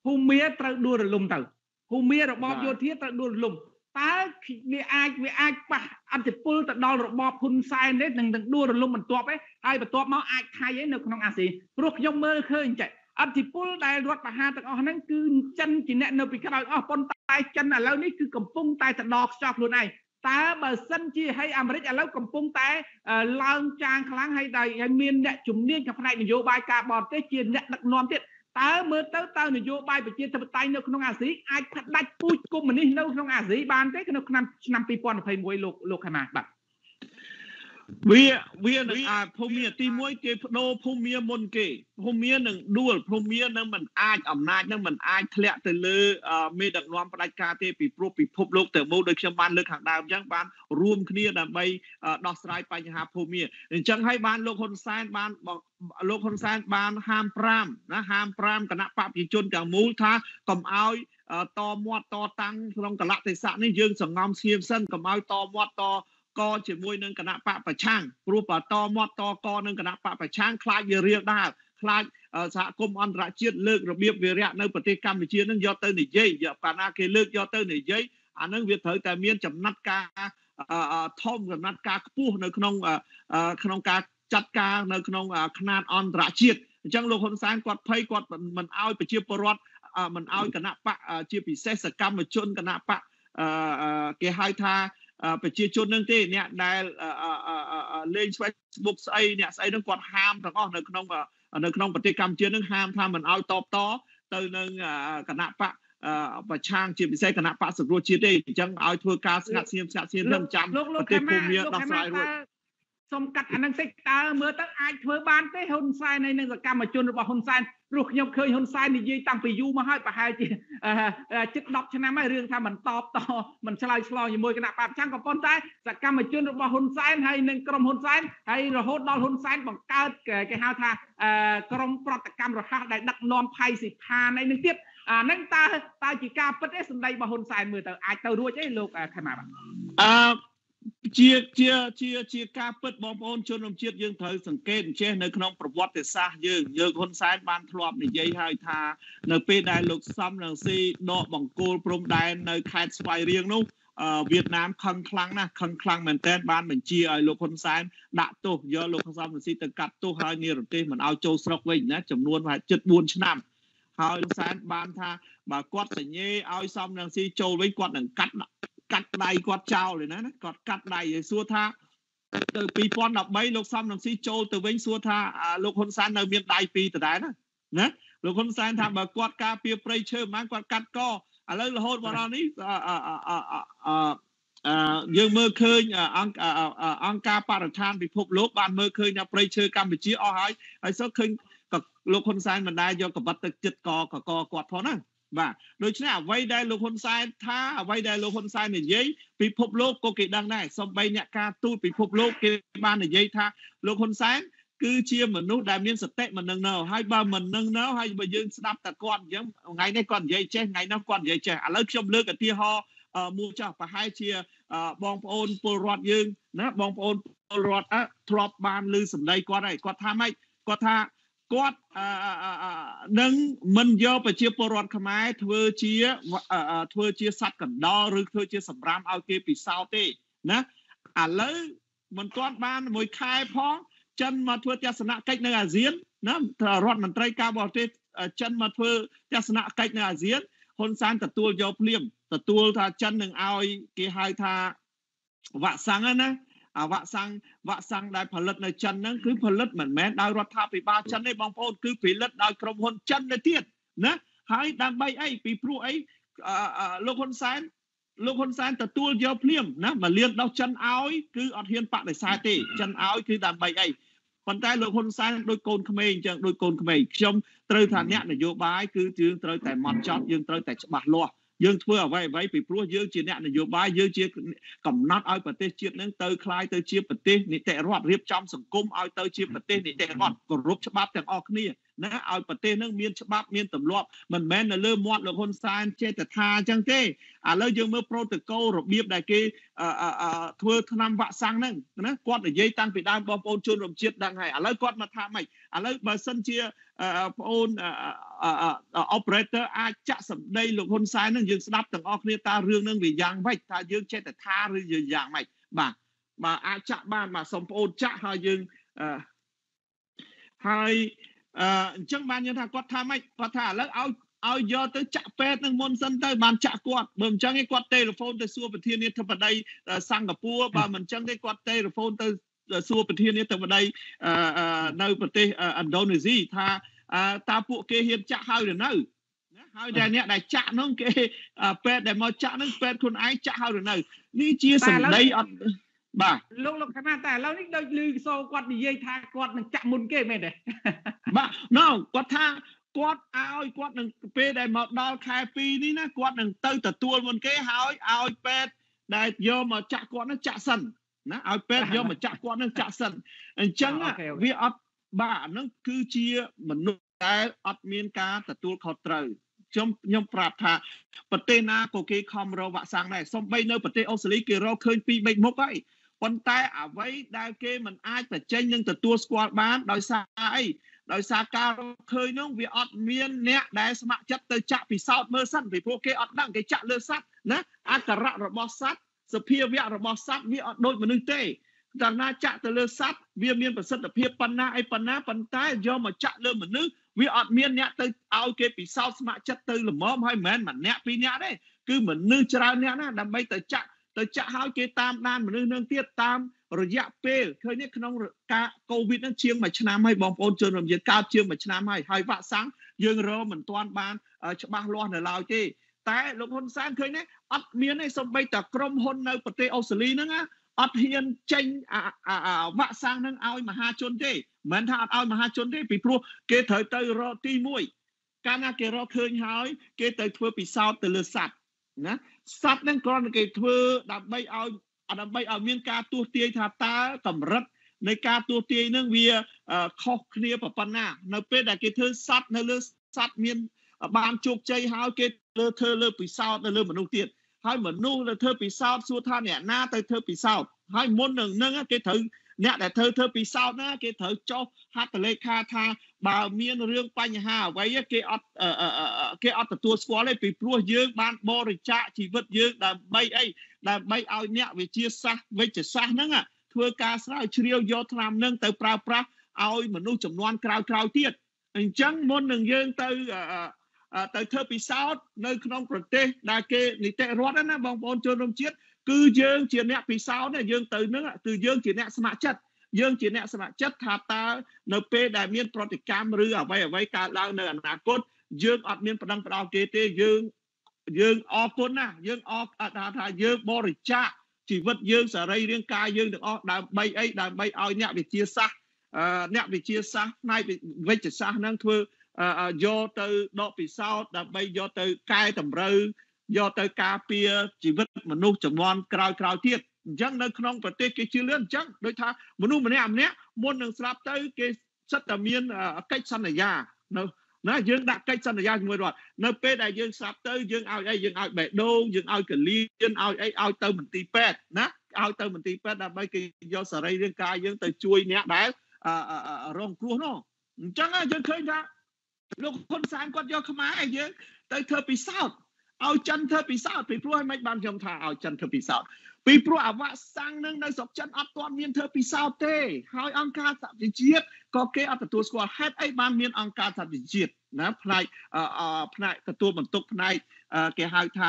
ភូមិត្រូវដួលរលំទៅភូមិរបបយោធាត្រូវដួលរលំតើវាអាចវាអាចប៉ះអធិពលទៅដល់របបហ៊ុនសែនទេនឹងនឹងដួលរលំបន្ទាប់ឯងហើយបន្ទាប់មកអាចថៃឯនៅក្នុងអាស៊ីព្រោះខ្ញុំមើលឃើញចេះអធិពលដែលរដ្ឋបហាទាំងអស់ហ្នឹងគឺចិនជាអ្នកនៅពីក្រោយអស់ប៉ុន្តែចិនឥឡូវនេះគឺកំពុងតែទៅដល់ខ្ចោះខ្លួនឯងតើបើសិនជាឲ្យអាមេរិកឥឡូវកំពុងតែឡើងចាងខ្លាំងហើយដែលឲ្យមានអ្នកជំនាញក្នុងផ្នែកនយោបាយការបរទេសជាអ្នកដឹកនាំទៀតតើមើលទៅតើនយោបាយប្រជាធិបតេយ្យនៅក្នុងអាស៊ីអាចផ្ដាច់ពូជកុម្មុយនីសនៅក្នុងអាស៊ីបានទេក្នុងឆ្នាំឆ្នាំពីរពាន់ยี่สิบเอ็ดលោកលោកខេមាបាទវាវានឹងអាចភូមិទីមួយគេបដូរភូមិមុនគេភូមិនឹងដួលភូមិនឹងមិនអាចអំណាចនឹងមិនអាចធ្លាក់ទៅលើមេដឹកនាំផ្ដាច់ការទេពីព្រោះពិភពលោកទៅមកដោយខ្ញុំបានលើកខាងដើមអញ្ចឹងបានរួមគ្នាដើម្បីដោះស្រាយបញ្ហាភូមិអញ្ចឹងហើយបានលោកហ៊ុនសែនបានលោកហ៊ុនសែនបានហាមប្រាមណាហាមប្រាមគណៈបព្វជិជនទាំងមូលថាកុំឲ្យតមាត់តតាំងក្នុងកលៈទេសៈនេះយើងសង្ងំស្ងៀមសិនកុំឲ្យតមាត់តកជាមួយនឹងគណៈបកប្រឆាំងព្រោះបើតមាត់តកនឹងគណៈបកប្រឆាំងខ្លាចវារៀលដាលខ្លាចសហគមន៍អន្តរជាតិលើករបៀបវារៈនៅប្រទេសកម្ពុជានឹងយកទៅនិយាយយកកាលណាគេលើកយកទៅនិយាយអានឹងវាត្រូវតែមានចំណាត់ការធំចំណាត់ការខ្ពស់នៅក្នុងក្នុងការចាត់ការនៅក្នុងខ្នាតអន្តរជាតិអញ្ចឹងលោកហ៊ុនសែនគាត់ភ័យគាត់មិនអោយប្រជាពលរដ្ឋមិនអោយគណៈបកជាពិសេសសកម្មជនគណៈបកគេហៅថាប្រជាជននឹងទេអ្នកដែលលេង Facebook ស្អីអ្នកស្អីនឹងគាត់ហាមទាំងអស់នៅក្នុងនៅក្នុងប្រទេសកម្ពុជានឹងហាមថាមិនអោយតបតទៅនឹងគណៈបកប្រឆាំងជាពិសេសគណៈបកសង្គ្រោះជាតិទេអញ្ចឹងឲ្យធ្វើការស្ងាត់ស្ងៀមស្ងាត់ស្ងៀមនឹងចាំប្រទេសភូមិដោះស្រាយរួចសុំកាត់អានឹងតិចតើមើលទៅអាចធ្វើបានទេហ៊ុនសែនហើយនឹងសកម្មជនរបស់ហ៊ុនសែនព្រោះខ្ញុំឃើញហ៊ុនសែននិយាយតាំងពីយូរមកហើយប្រហែលជាជិតដប់ឆ្នាំហើយរឿងថាមិនតបតមិនឆ្លើយឆ្លងជាមួយគណៈបព្វប្រឆាំងក៏ប៉ុន្តែសកម្មជនរបស់ហ៊ុនសែនហើយនឹងក្រុមហ៊ុនសែនហើយរហូតដល់ហ៊ុនសែនបង្កើតគេហៅថាក្រុមប្រតិកម្មរហ័សដែលដឹកនាំផៃសិផានឯនឹងទៀតអានឹងតើតើជាការពិតទេសម្ដីរបស់ហ៊ុនសែនមើលទៅអាចទៅរួចទេលោកខេមាបាទអឺជាជាជាជាការពិតបងប្អូនជនរួមជាតិយើងត្រូវសង្កេតចេះនៅក្នុងប្រវត្តិសាស្ត្រយើងយើងហ៊ុនសែនបានធ្លាប់និយាយហើយថានៅពេលដែលលោកសំរងស៊ីដកបង្គោលព្រំដែននៅខេត្តស្វាយរៀងនោះវៀតណាមខឹងខ្លាំងណាស់ខឹងខ្លាំងមែនទែនបានបញ្ជាឲ្យលោកហ៊ុនសែនដាក់ទោសយកលោកសំរងស៊ីទៅកាត់ទោសឲ្យនិរទេសមិនឲ្យចូលស្រុកវិញណាចំនួនប្រហែលជិតបួនឆ្នាំហើយលោកសែនបានថាបើគាត់សញ្ញេឲ្យសំរងស៊ីចូលវិញគាត់នឹងកាត់កាត់ដៃគាត់ចោលឯណាគាត់កាត់ដៃហើយសួរថាទៅពីរពាន់ដប់បីលោកសំរងស៊ីចូលទៅវិញសួរថាលោកហ៊ុនសែននៅមានដៃពីរដដែលណាណាលោកហ៊ុនសែនថាបើគាត់ការពារព្រៃឈើហ្មងគាត់កាត់កឥឡូវរហូតមកដល់នេះយើងមើលឃើញអង្គអង្គការបរិស្ថានពិភពលោកបានមើលឃើញថាព្រៃឈើកម្ពុជាអស់ហើយហើយសោះឃើញលោកហ៊ុនសែនមិនដែលយកកបិតទឹកចិត្តកកកគាត់ផងណាបាទដូច្នេះអ្វីដែលលោកហ៊ុនសែនថាអ្វីដែលលោកហ៊ុនសែននិយាយពិភពលោកក៏គេដឹងដែរសូម្បីអ្នកការទូតពិភពលោកគេបាននិយាយថាលោកហ៊ុនសែនគឺជាមនុស្សដែលមានសតិមិននឹងណៅហើយបើមិននឹងណៅហើយបើយើងស្ដាប់តែគាត់អញ្ចឹងថ្ងៃនេះគាត់និយាយចេះថ្ងៃនោះគាត់និយាយចេះឥឡូវខ្ញុំលើកឧទាហរណ៍មួយចាស់ប្រហែលជាបងប្អូនពលរដ្ឋយើងណាបងប្អូនពលរដ្ឋធ្លាប់បានឮសម្ដីគាត់ហើយគាត់ថាម៉េចគាត់ថាគាត់នឹងមិនយកប្រជាពលរដ្ឋខ្មែរធ្វើជាធ្វើជាសត្វកណ្ដោឬធ្វើជាសម្រាមឲ្យគេពិសោធន៍ទេណាឥឡូវមិនទាន់បានមួយខែផងចិនមកធ្វើទស្សនកិច្ចនៅអាស៊ានណារដ្ឋមន្ត្រីការបរទេសចិនមកធ្វើទស្សនកិច្ចនៅអាស៊ានហ៊ុនសែនទទួលយកភ្លាមទទួលថាចិននឹងឲ្យគេហៅថាវ៉ាក់សាំងណាអាវ៉ាក់សាំងវ៉ាក់សាំងដែលផលិតនៅចិនហ្នឹងគឺផលិតមិនមែនដោយរដ្ឋាភិបាលចិនទេបងប្អូនគឺផលិតដោយក្រុមហ៊ុនចិនទៅទៀតណាហើយដើម្បីអីពីព្រោះអីលោកហ៊ុនសែនលោកហ៊ុនសែនទទួលយកភ្លាមណាមកលៀនដោះចិនឲ្យគឺអត់ហ៊ានបដិសេធទេចិនឲ្យគឺដើម្បីអីប៉ុន្តែលោកហ៊ុនសែនដូចកូនក្មេងអញ្ចឹងដូចកូនក្មេងខ្ញុំត្រូវថាអ្នកនយោបាយគឺយើងត្រូវតែម៉ត់ចត់យើងត្រូវតែច្បាស់លាស់យើងធ្វើអ្វីអ្វីពីព្រោះយើងជាអ្នកនយោបាយយើងជាកំណត់ឲ្យប្រទេសជាតិនឹងទៅคล้ายទៅជាប្រទេសនីតិរដ្ឋរៀបចំសង្គមឲ្យទៅជាប្រទេសនីតិរដ្ឋគោរពច្បាប់ទាំងអស់គ្នាណាឲ្យប្រទេសនឹងមានច្បាប់មានទម្លាប់មិនមែននៅលើមាត់លោកហ៊ុនសែនចេតថាអញ្ចឹងទេឥឡូវយើងមើលប្រូតូកូលរបៀបដែលគេធ្វើថ្នាំវ៉ាក់សាំងហ្នឹងណាគាត់និយាយតាំងពីដើមបងប្អូនជនរួមជាតិដឹងហើយឥឡូវគាត់មកថាម៉េចឥឥឡូវបើសិនជាបងអូន operator អាចចាក់សម្ដីលោកហ៊ុនសែននឹងយើងស្ដាប់ទាំងអស់គ្នាតើរឿងនឹងវាយ៉ាងម៉េចថាយើងចេះតែថាឬយើងយ៉ាងម៉េចបាទបាទអាចចាក់បានបាទសូមបងអូនចាក់ហើយយើងហើយអញ្ចឹងបានយើងថាគាត់ថាម៉េចគាត់ថាឥឡូវឲ្យឲ្យយកទៅចាក់ពេទ្យនឹងមុនសិនទៅបានចាក់គាត់បើមិនអញ្ចឹងឯងគាត់ទេលេហ្វូនទៅសួរប្រធានាធិបតីសិង្ហបុរីបើមិនអញ្ចឹងទេគាត់ទេលេហ្វូនទៅសួរប្រធានាធិបតីនៅប្រទេសឥណ្ឌូនេស៊ីថាតើពួកគេហ៊ានចាក់ហើយឬនៅហើយតែអ្នកដែលចាក់នោះគេពេទ្យដែលមកចាក់នោះពេទ្យខ្លួនឯងចាក់ហើយឬនៅនេះជាសម្ដីអត់បាទលោកលោកថាតែឥឡូវនេះដូចលឺសូគាត់និយាយថាគាត់នឹងចាក់មុនគេមែនទេបាទណូគាត់ថាគាត់ឲ្យគាត់នឹងពេលដែលមកដល់ខែពីរនេះណាគាត់នឹងទៅទទួលមុនគេហើយឲ្យពេទ្យដែលយកមកចាក់គាត់នឹងចាក់សិនណាឲ្យពេទ្យយកមកចាក់គាត់នឹងចាក់សិនអញ្ចឹងវាអត់បាទហ្នឹងគឺជាមនុស្សដែលអត់មានការទទួលខុសត្រូវខ្ញុំខ្ញុំប្រាប់ថាប្រទេសណាក៏គេខំរកវ៉ាក់សាំងដែរសូម្បីនៅប្រទេសអូស្ត្រាលីគេរកឃើញពីរបីមុខហើយប៉ុន្តែអ្វីដែលគេមិនអាចបញ្ចេញនឹងទទួលស្គាល់បានដោយសារអីដោយសារការឃើញនោះវាអត់មានអ្នកដែលស្ម័គ្រចិត្តទៅចាក់ពិសោធន៍មើលសិនពីព្រោះគេអត់ដឹងគេចាក់លើសត្វណាអាការៈរបស់សត្វសភាវៈរបស់សត្វវាអត់ដូចមនុស្សទេតែណាចាក់ទៅលើសត្វវាមានប្រសិទ្ធភាពប៉ុណ្ណាអីប៉ុណ្ណាប៉ុន្តែយកមកចាក់លើមនុស្សវាអត់មានអ្នកទៅឲ្យគេពិសោធន៍ស្ម័គ្រចិត្តទៅល្មមហើយមិនមែនម្នាក់ពីរនាក់ទេគឺមនុស្សច្រើនអ្នកណាដើម្បីទៅចាក់ទៅចាក់ឲ្យគេតាមដានមនុស្សនឹងទៀតតាមរយៈពេលឃើញនេះក្នុងការកូវីដនឹងជាងមួយឆ្នាំហើយបងប្អូនជនរួមជាតិកើតជាងមួយឆ្នាំហើយហើយវ៉ាក់សាំងយើងរកមិនទាន់បានច្បាស់លាស់នៅឡើយទេតែលោកហ៊ុនសែនឃើញនេះអត់មានទេសូម្បីតែក្រុមហ៊ុននៅប្រទេសអូស្ត្រាលីហ្នឹងអត់ហ៊ានចេញវ៉ាក់សាំងនឹងឲ្យមហាជនទេមិនមែនថាអត់ឲ្យមហាជនទេពីព្រោះគេត្រូវទៅរកទីមួយកាលណាគេរកឃើញហើយគេទៅធ្វើពិសោធន៍ទៅលើសត្វណាសត្វហ្នឹងគ្រាន់តែគេធ្វើដើម្បីឲ្យដើម្បីឲ្យមានការទស្សន៍ទាយថាតើកម្រិតនៃការទស្សន៍ទាយនឹងវាខុសគ្នាប៉ុណ្ណានៅពេលដែលគេធ្វើសត្វនៅលើសត្វមានបានជោគជ័យហើយគេលើធ្វើលើពិសោធន៍នៅលើមនុស្សទៀតហើយមនុស្សទៅធ្វើពិសោធន៍សួរថាអ្នកណាទៅធ្វើពិសោធន៍ហើយមុននឹងនឹងគេត្រូវអ្នកដែលធ្វើធ្វើពិសោធន៍ណាគេត្រូវចុះហត្ថលេខាថាបើមានរឿងបញ្ហាអ្វីគេអត់គេអត់ទទួលស្គាល់ទេពីព្រោះយើងបានបរិច្ចាគជីវិតយើងដើម្បីអីដើម្បីឲ្យអ្នកវិទ្យាសាស្ត្រវិទ្យាសាស្ត្រហ្នឹងធ្វើការស្រាវជ្រាវយកថ្នាំហ្នឹងទៅប្រើប្រាស់ឲ្យមនុស្សចំនួនក្រោយក្រោយទៀតអញ្ចឹងមុននឹងយើងទៅទៅធ្វើពិសោធន៍នៅក្នុងប្រទេសដែលគេនីតិរដ្ឋណាបងប្អូនជនរួមជាតិគឺយើងជាអ្នកពិសោធន៍យើងទៅនឹងគឺយើងជាអ្នកស្ម័គ្រចិត្តយើងជាអ្នកស្ម័គ្រចិត្តថាតើនៅពេលដែលមានប្រតិកម្មឬអ្វីអ្វីកើតឡើងនៅអនាគតយើងអត់មានប្តឹងផ្តល់គេទេយើងយើងអរគុណណាយើងអរថាថាយើងបរិច្ចាគជីវិតយើងសរីរាង្គកាយយើងទាំងអស់ដើម្បីអីដើម្បីឲ្យអ្នកវិទ្យាសាស្ត្រអ្នកវិទ្យាសាស្ត្រផ្នែកវិទ្យាសាស្ត្រហ្នឹងធ្វើយកទៅដកពិសោធន៍ដើម្បីយកទៅកែតម្រូវយកទៅការពារជីវិតមនុស្សចំនួនក្រោយក្រោយទៀតអញ្ចឹងនៅក្នុងប្រទេសគេជឿលឿនអញ្ចឹងដូចថាមនុស្សម្នាក់ម្នាក់មុននឹងស្លាប់ទៅគេសិតតែមានកិច្ចសន្យានៅណាយើងដាក់កិច្ចសន្យាជាមួយរដ្ឋនៅពេលដែលយើងស្លាប់ទៅយើងឲ្យអីយើងឲ្យបេះដូងយើងឲ្យកលៀនឲ្យអីឲ្យទៅមន្ទីរពេទ្យណាឲ្យទៅមន្ទីរពេទ្យដើម្បីគេយកសរីរាង្គកាយយើងទៅជួយអ្នកដែលរងគ្រោះនោះអញ្ចឹងយើងឃើញថាលោកហ៊ុនសែនគាត់យកខ្មែរឲ្យយើងទៅធ្វើពិសោធន៍ឲ្យចិនធ្វើពិសោធន៍ពីព្រោះឲ្យមិនបានខ្ញុំថាឲ្យចិនធ្វើពិសោធន៍ពីព្រោះអាវ៉ាក់សាំងនឹងនៅស្រុកចិនអត់ទាន់មានធ្វើពិសោធន៍ទេហើយអង្គការសហប្រជាជាតិក៏គេអត់ទទួលស្គាល់ហេតុអីបានមានអង្គការសហប្រជាជាតិណាផ្នែកផ្នែកទទួលបន្ទុកផ្នែកគេហៅថា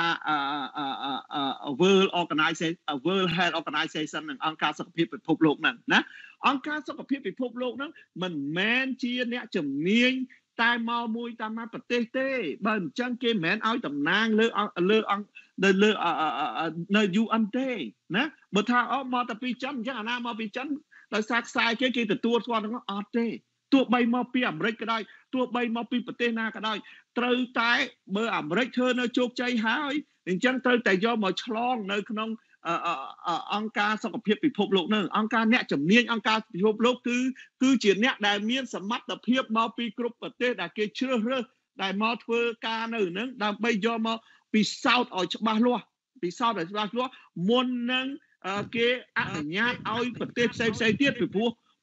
World Organization World Health Organization និងអង្គការសុខភាពពិភពលោកហ្នឹងណាអង្គការសុខភាពពិភពលោកហ្នឹងមិនមែនជាអ្នកជំនាញតែមកមួយតាមប្រទេសទេបើអញ្ចឹងគេមិនមែនឲ្យតំណាងលើលើអង្គនៅលើនៅ ยู เอ็น ទេណាបើថាអមកតែពីចិនអញ្ចឹងអាណាមកពីចិនដោយសារខ្សែគេគេទទួលស្គាល់ទាំងអត់ទេទោះបីមកពីអាមេរិកក៏ដោយទោះបីមកពីប្រទេសណាក៏ដោយត្រូវតែបើអាមេរិកធ្វើនៅជោគជ័យហើយអញ្ចឹងត្រូវតែយកមកឆ្លងនៅក្នុងអង្គការសុខភាពពិភពលោកនឹងអង្គការអ្នកជំនាញអង្គការពិភពលោកគឺគឺជាអ្នកដែលមានសមត្ថភាពមកពីគ្រប់ប្រទេសដែលគេជ្រើសរើសដែលមកធ្វើការនៅនឹងដើម្បីយកមកពិសោធន៍ឲ្យច្បាស់លាស់ពិសោធន៍ឲ្យច្បាស់លាស់មុននឹងគេអនុញ្ញាតឲ្យប្រទេសផ្សេងផ្សេងទៀតពីព្រោះ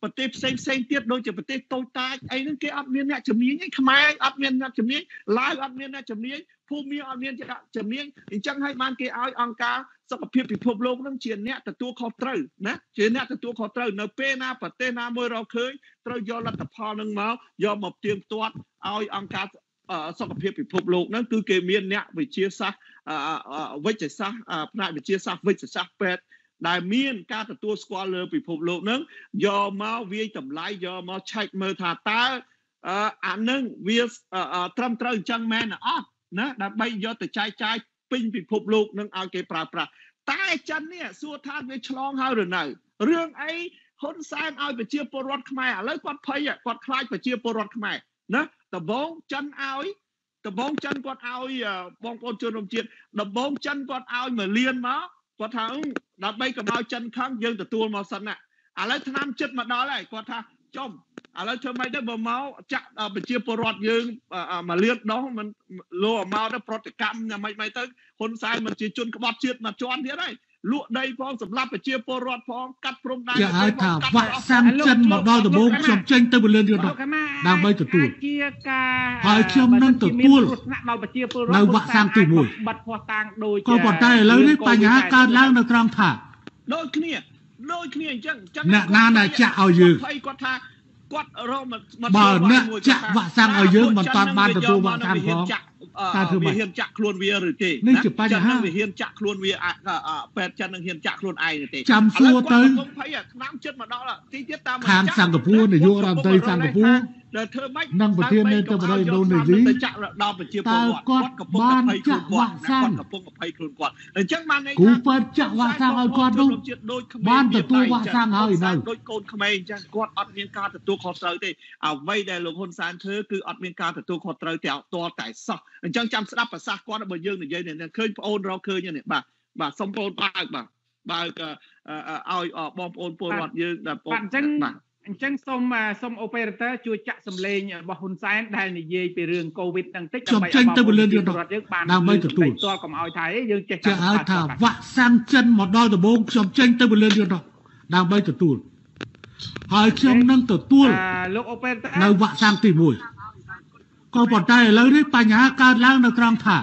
ប្រទេសផ្សេងផ្សេងទៀតដូចជាប្រទេសតូចតាចអីហ្នឹងគេអត់មានអ្នកជំនាញឯងខ្មែរអត់មានអ្នកជំនាញឡាវអត់មានអ្នកជំនាញភូមិអត់មានជំនាញអញ្ចឹងហើយបានគេឲ្យអង្គការសុខភាពពិភពលោកហ្នឹងជាអ្នកទទួលខុសត្រូវណាជាអ្នកទទួលខុសត្រូវនៅពេលណាប្រទេសណាមួយរកឃើញត្រូវយកលទ្ធផលហ្នឹងមកយកមកផ្ទៀងផ្ទាត់ឲ្យអង្គការសុខភាពពិភពលោកហ្នឹងគឺគេមានអ្នកវិទ្យាសាស្ត្រវិទ្យាសាស្ត្រផ្នែកវិទ្យាសាស្ត្រវិទ្យាសាស្ត្រពេទ្យដែលមានការទទួលស្គាល់លើពិភពលោកហ្នឹងយកមកវាយតម្លៃយកមកឆែកមើលថាតើអានឹងវាត្រឹមត្រូវអញ្ចឹងមែនអត់ណាដើម្បីយកទៅចែកចាយពេញពិភពលោកនឹងឲ្យគេប្រើប្រាស់តែចិននេះសួរថាវាឆ្លងហើយឬនៅរឿងអីហ៊ុនសែនឲ្យប្រជាពលរដ្ឋខ្មែរឥឡូវគាត់ភ័យគាត់ខ្លាចប្រជាពលរដ្ឋខ្មែរណាដំបងចិនឲ្យដំបងចិនគាត់ឲ្យបងប្អូនជនរួមជាតិដំបងចិនគាត់ឲ្យមួយលានមកគាត់ថាដើម្បីកុំឲ្យចិនខឹងយើងទទួលមកសិនណាឥឡូវឆ្នាំចិត្តមកដល់ហើយគាត់ថាចុំឥឡូវធ្វើម៉េចទៅបើមកចាក់ប្រជាពលរដ្ឋយើងមួយលានដងមិនលោមកទៅប្រតិកម្មយ៉ាងម៉េចម៉េចទៅហ៊ុនសែនមិនជាជនក្បត់ជាតិមកជាន់ទៀតហើយលក់ដីផងសម្រាប់ប្រជាពលរដ្ឋផងកាត់ព្រំដែនទៅផងកាត់វាក់សាំចិនមកដល់ដំបូងខ្ញុំចេញទៅមួយលានទៀតដើម្បីទទួលជាការហើយខ្ញុំនឹងទទួលដល់ប្រជាពលរដ្ឋនៅវាក់សាំទីមួយបាត់ភ័ស្តុតាងដូចក៏ប៉ុន្តែឥឡូវនេះបញ្ហាកើតឡើងនៅត្រង់ថាដូចគ្នាដូចគ្នាអញ្ចឹងអញ្ចឹងអ្នកណាដែលចាក់ឲ្យយើងគាត់ថាគាត់រកមកបើអ្នកចាក់វាក់សាំងឲ្យយើងមិនតាន់បានទទួលវាក់សាំងផងតើធ្វើម៉េចវាហ៊ានចាក់ខ្លួនវាឬទេនេះជាបញ្ហាវាហ៊ានចាក់ខ្លួនវាពេទ្យចិននឹងហ៊ានចាក់ខ្លួនឯងទេចាំសួរទៅឆ្នាំចិត្តមកដល់ទីទៀតតាមខាងសិង្ហបុរីនាយករដ្ឋមន្ត្រីសិង្ហបុរីដែលធ្វើម៉េចនឹងប្រធាននៃទៅប្រទេសឥណ្ឌូនេស៊ីទៅចាក់ដល់ប្រជាពលរដ្ឋគាត់កំពុងតែភ័យខ្លួនគាត់គាត់កំពុងតែភ័យខ្លួនគាត់អញ្ចឹងបានន័យថាគូពេទ្យចាក់វាក់សាំងឲ្យគាត់នោះបានទទួលវាក់សាំងហើយនៅដូចកូនក្មេងអញ្ចឹងគាត់អត់មានការទទួលខុសត្រូវទេអ្វីដែលលោកហ៊ុនសែនធ្វើគឺអត់មានការទទួលខុសត្រូវតែតតែសោះអញ្ចឹងចាំស្ដាប់ប្រសាសន៍គាត់បើយើងនិយាយនេះឃើញប្អូនរកឃើញនេះបាទបាទសុំប្អូនបើកបាទបើកឲ្យបងប្អូនពលរដ្ឋយើងដែលបងអញ្ចឹងអញ្ចឹងសូមសូម operator ជួយចាក់សម្លេងរបស់ហ៊ុនសែនដែលនិយាយពីរឿង COVID ហ្នឹងតិចដើម្បីឲ្យបងប្អូនយើងបានដើម្បីទទួលតកុំឲ្យថាយើងចេះចាក់ថាវាក់សាំងចិនមកដល់ដំបូងខ្ញុំចេញទៅបលឿនយន្តដើម្បីទទួលហើយខ្ញុំនឹងទទួលលោក operator នៅវាក់សាំងទីមួយក៏ប៉ុន្តែឥឡូវនេះបញ្ហាកើតឡើងនៅត្រង់ថា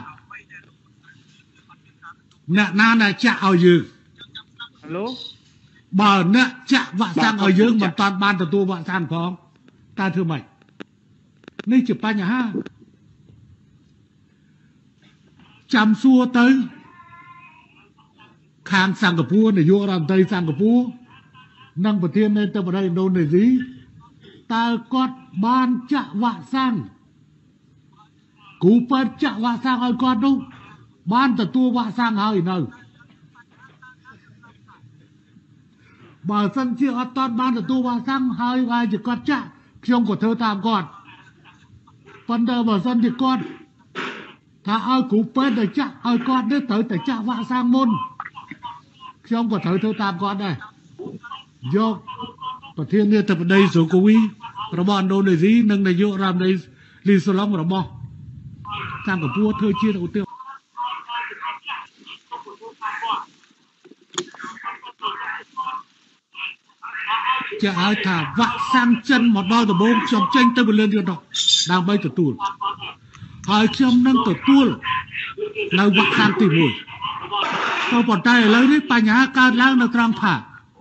អ្នកណាដែលចាក់ឲ្យយើងហៅឡូបើអ្នកចាក់វាក់សាំងឲ្យយើងមិនតាន់បានទទួលវាក់សាំងផងតើធ្វើម៉េចនេះជាបញ្ហាចាំសួរទៅខាងសិង្ហបុរីនាយករដ្ឋមន្ត្រីសិង្ហបុរីនិងប្រធាននៃទៅប្រទេសឥណ្ឌូនេស៊ីតើគាត់បានចាក់វាក់សាំងគូពេទ្យចាក់វាក់សាំងឲ្យគាត់នោះបានទទួលវាក់សាំងហើយនៅបើសិនជាអត់តាន់បានទទួលវាក់សាំងហើយហើយជាគាត់ចាក់ខ្ញុំក៏ធ្វើតាមគាត់ប៉ុន្តែបើសិនជាគាត់ថាឲ្យគ្រូពេទ្យទៅចាក់ឲ្យគាត់នេះត្រូវតែចាក់វាក់សាំងមុនខ្ញុំក៏ត្រូវធ្វើតាមគាត់ដែរយកប្រធានាធិបតីសូកូវីរបស់ឥណ្ឌូនេស៊ីនិងនាយករដ្ឋមន្ត្រីលីសូឡុងរបស់សិង្ហបុរីធ្វើជាឧទាហរណ៍ជាឲ្យថាវាក់សាំងចិនមកដល់ដំបូងខ្ញុំចេញទៅបលឿនយន្តដើម្បីទទួលហើយខ្ញុំនឹងទទួលនៅវាក់សាំងទីមួយក៏ប៉ុន្តែឥឡូវនេះបញ្ហាកើតឡើងនៅត្រង់ថា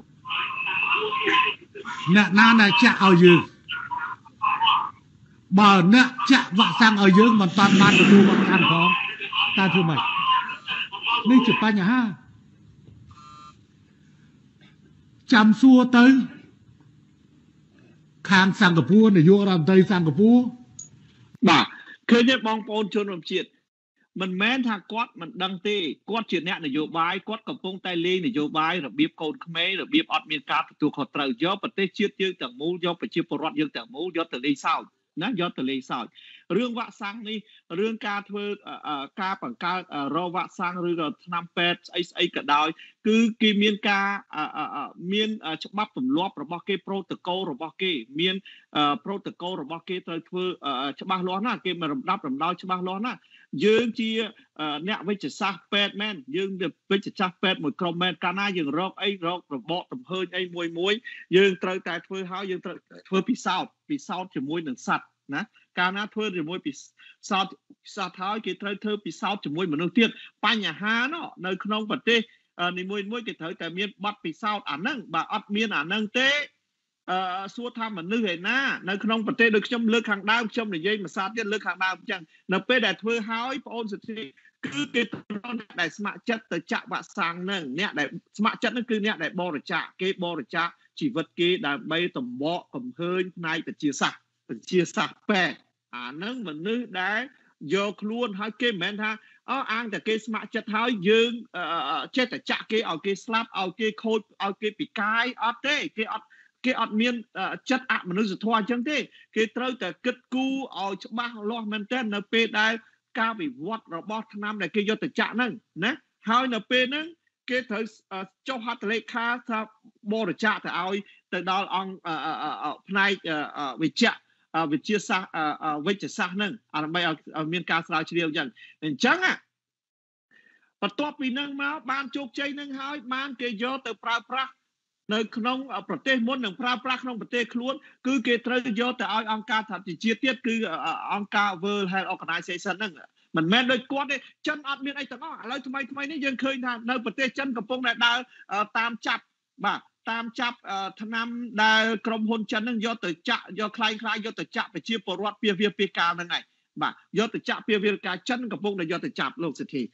អ្នកណាដែលចាក់ឲ្យយើងបើអ្នកចាក់វាក់សាំងឲ្យយើងមិនតាន់បានទទួលវាក់សាំងផងតើធ្វើម៉េចនេះជាបញ្ហាចាំសួរទៅខាងសិង្ហបុរីនាយករដ្ឋមន្ត្រីសិង្ហបុរីបាទឃើញទេបងប្អូនជនរួមជាតិមិនមែនថាគាត់មិនដឹងទេគាត់ជាអ្នកនយោបាយគាត់កំពុងតែលេងនយោបាយរបៀបកូនក្មេងរបៀបអត់មានការទទួលខុសត្រូវយកប្រទេសជាតិយើងទាំងមូលយកប្រជាពលរដ្ឋយើងទាំងមូលយកទៅលេងសើចណាយកទៅលេងសើចរឿងវាក់សាំងនេះរឿងការធ្វើការបង្កើតរោគវាក់សាំងឬក៏ថ្នាំពេទ្យស្អីស្អីក៏ដោយគឺគេមានការមានច្បាប់ទម្លាប់របស់គេប្រូតូកូលរបស់គេមានប្រូតូកូលរបស់គេត្រូវធ្វើច្បាស់លាស់ណាគេមិនរំដាប់រំដោយច្បាស់លាស់ណាយើងជាអ្នកវិទ្យាសាស្ត្រពេទ្យមែនយើងវិទ្យាសាស្ត្រពេទ្យមួយក្រុមមែនកាលណាយើងរកអីរករបបទំហើញអីមួយមួយយើងត្រូវតែធ្វើហើយយើងត្រូវធ្វើពិសោធន៍ពិសោធន៍ជាមួយនឹងសត្វណាកាលណាធ្វើជាមួយពិសោធន៍សត្វហើយគេត្រូវធ្វើពិសោធន៍ជាមួយមនុស្សទៀតបញ្ហានោះនៅក្នុងប្រទេសនីមួយមួយគេត្រូវតែមានបទពិសោធន៍អាហ្នឹងបើអត់មានអាហ្នឹងទេអឺសួរថាមនុស្សឯណានៅក្នុងប្រទេសដូចខ្ញុំលើកខាងដើមខ្ញុំនិយាយមួយសារទៀតលើកខាងដើមអញ្ចឹងនៅពេលដែលធ្វើហើយបងអូនសិទ្ធិគឺគេត្រូវតែស្ម័គ្រចិត្តទៅចាក់វ៉ាក់សាំងហ្នឹងអ្នកដែលស្ម័គ្រចិត្តហ្នឹងគឺអ្នកដែលបរិច្ចាគគេបរិច្ចាគជីវិតគេដើម្បីតំបកកំហើញផ្នែកវិទ្យាសាស្ត្រវិទ្យាសាស្ត្រពេទ្យអាហ្នឹងមនុស្សដែលយកខ្លួនហើយគេមិនមែនថាអើអាងតែគេស្ម័គ្រចិត្តហើយយើងចេះតែចាក់គេឲ្យគេស្លាប់ឲ្យគេខូចឲ្យគេពិកាយអត់ទេគេអត់គេអត់មានចិត្តអមនុស្សធម៌អញ្ចឹងទេគេត្រូវតែគិតគូរឲ្យច្បាស់លាស់មែនទែននៅពេលដែលការវិវត្តរបស់ថ្នាំដែលគេយកទៅចាក់ហ្នឹងណាហើយនៅពេលហ្នឹងគេត្រូវចុះហត្ថលេខាថាបរិច្ចាគទៅឲ្យទៅដល់អង្គផ្នែកវិជ្ជាវិទ្យាសាស្ត្រវិទ្យាសាស្ត្រហ្នឹងដើម្បីឲ្យមានការស្រាវជ្រាវអញ្ចឹងអញ្ចឹងបន្ទាប់ពីហ្នឹងមកបានជោគជ័យហ្នឹងហើយបានគេយកទៅប្រើប្រាស់នៅក្នុងប្រទេសមុននឹងប្រើប្រាស់ក្នុងប្រទេសខ្លួនគឺគេត្រូវយកទៅឲ្យអង្គការសហជីវជាតិទៀតគឺអង្គការ World Health Organization ហ្នឹងមិនមែនដូចគាត់ទេចិនអត់មានអីទាំងអស់ឥឡូវថ្មីថ្មីនេះយើងឃើញថានៅប្រទេសចិនកំពុងតែដើរតាមចាប់បាទតាមចាប់ថ្នាំដែលក្រុមហ៊ុនចិនហ្នឹងយកទៅចាក់យកคล้ายคล้ายយកទៅចាក់ប្រជាពលរដ្ឋពីវាពីកាលហ្នឹងឯងបាទយកទៅចាក់ពីវាពីកាលចិនកំពុងតែយកទៅចាប់លោកសិទ្ធិ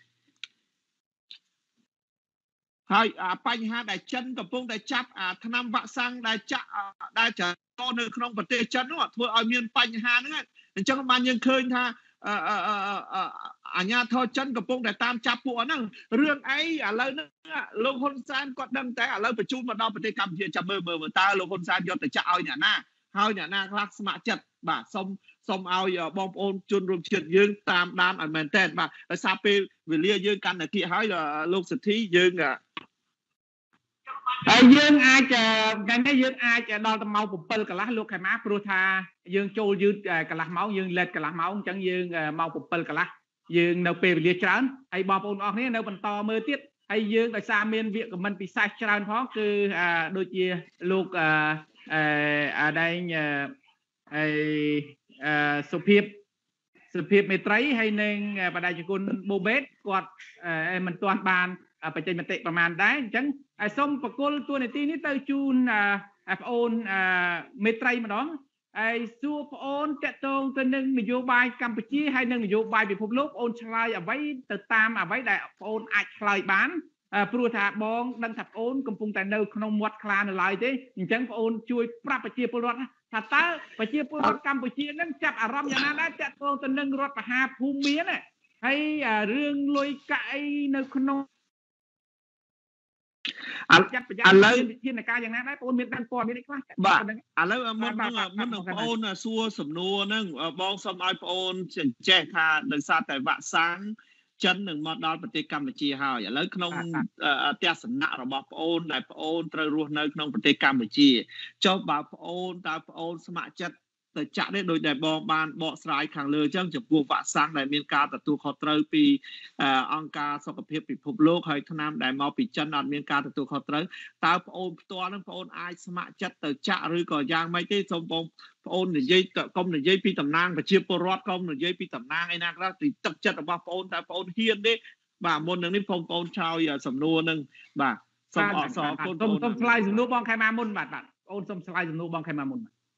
ហើយបញ្ហាដែលចិនកំពុងតែចាប់ថ្នាំវ៉ាក់សាំងដែលចាក់ដែលចរនៅក្នុងប្រទេសចិននោះធ្វើឲ្យមានបញ្ហាហ្នឹងអញ្ចឹងបានយើងឃើញថាអាញាធរចិនកំពុងតែតាមចាប់ពួកហ្នឹងរឿងអីឥឡូវហ្នឹងលោកហ៊ុនសែនគាត់ដឹងតែឥឡូវបញ្ជូនមកដល់ប្រទេសកម្ពុជាចាំមើលមើលតើលោកហ៊ុនសែនយកទៅចាក់ឲ្យអ្នកណាហើយអ្នកណាខ្លះស្ម័គ្រចិត្តបាទសូមសូមឲ្យបងប្អូនជនរួមជាតិយើងតាមដានឲ្យមែនតើបាទដោយសារពេលវេលាយើងកាន់តែគៀកហើយលោកសិទ្ធិយើងហើយយើងអាចថ្ងៃនេះយើងអាចដល់ទៅម៉ោងbảyកន្លះលោកខេម៉ាព្រោះថាយើងចូលយឺតកន្លះម៉ោងយើងលេតកន្លះម៉ោងអញ្ចឹងយើងម៉ោងbảyកន្លះយើងនៅពេលវេលាច្រើនហើយបងប្អូនអរគ្នានៅបន្តមើលទៀតហើយយើងដោយសារមានវាគ្មិនពិសេសច្រើនផងគឺដូចជាលោកអឺអដែងអឺសុភាពសុភាពមេត្រីហើយនឹងបដិជនបូបេតគាត់មិនទាន់បានបញ្ចេញមតិប្រមាណដែរអញ្ចឹងសូមបកគលតួនាទីនេះទៅជូនប្អូនមេត្រីម្ដងហើយសួរប្អូនតកតងទៅនឹងនយោបាយកម្ពុជាហើយនឹងនយោបាយពិភពលោកប្អូនឆ្លើយអ្វីទៅតាមអ្វីដែលប្អូនអាចឆ្លើយបានព្រោះថាបងដឹងថាប្អូនកំពុងតែនៅក្នុងមាត់ខ្លានៅឡើយទេអញ្ចឹងប្អូនជួយប្រាប់ប្រជាពលរដ្ឋថាតើប្រជាពលរដ្ឋកម្ពុជានឹងចាប់អារម្មណ៍យ៉ាងណាដែរតកតងទៅនឹងរដ្ឋបហាភូមិមានហើយរឿងលុយកាក់អីនៅក្នុងឥឡូវវិធានការយ៉ាងណាដែរបងមានដឹងព័ត៌មាននេះខ្លះបាទឥឡូវមុននឹងមុននឹងបងអូនសួរសំណួរហ្នឹងបងសូមឲ្យបងអូនចេះថាដោយសារតែវ៉ាក់សាំងចិននឹងមកដល់ប្រទេសកម្ពុជាហើយឥឡូវក្នុងទស្សនៈរបស់បងអូនដែលបងអូនត្រូវរស់នៅក្នុងប្រទេសកម្ពុជាចុះបើបងអូនតើបងអូនស្ម័គ្រចិត្តទៅចាក់នេះដោយដែលបងបានបកស្រាយខាងលើអញ្ចឹងចំពោះវ៉ាក់សាំងដែលមានការទទួលខុសត្រូវពីអង្គការសុខភាពពិភពលោកហើយថ្នាំដែលមកពីចិនអត់មានការទទួលខុសត្រូវតើបងអូនផ្ទាល់នឹងបងអូនអាចស្ម័គ្រចិត្តទៅចាក់ឬក៏យ៉ាងម៉េចទេសូមបងប្អូននិយាយកុំនិយាយពីតំណាងប្រជាពលរដ្ឋកុំនិយាយពីតំណាងឯណាខ្លះពីទឹកចិត្តរបស់បងអូនតើបងអូនហ៊ានទេបាទមុននឹងនេះបងប្អូនឆ្លើយសំណួរនឹងបាទសូមអរគុណបងសូមសូមឆ្លើយសំណួរបងខេម៉ាមុនបាទបាទបងអូនសូមឆ្លើយសំណួរបងខេម៉ាមុន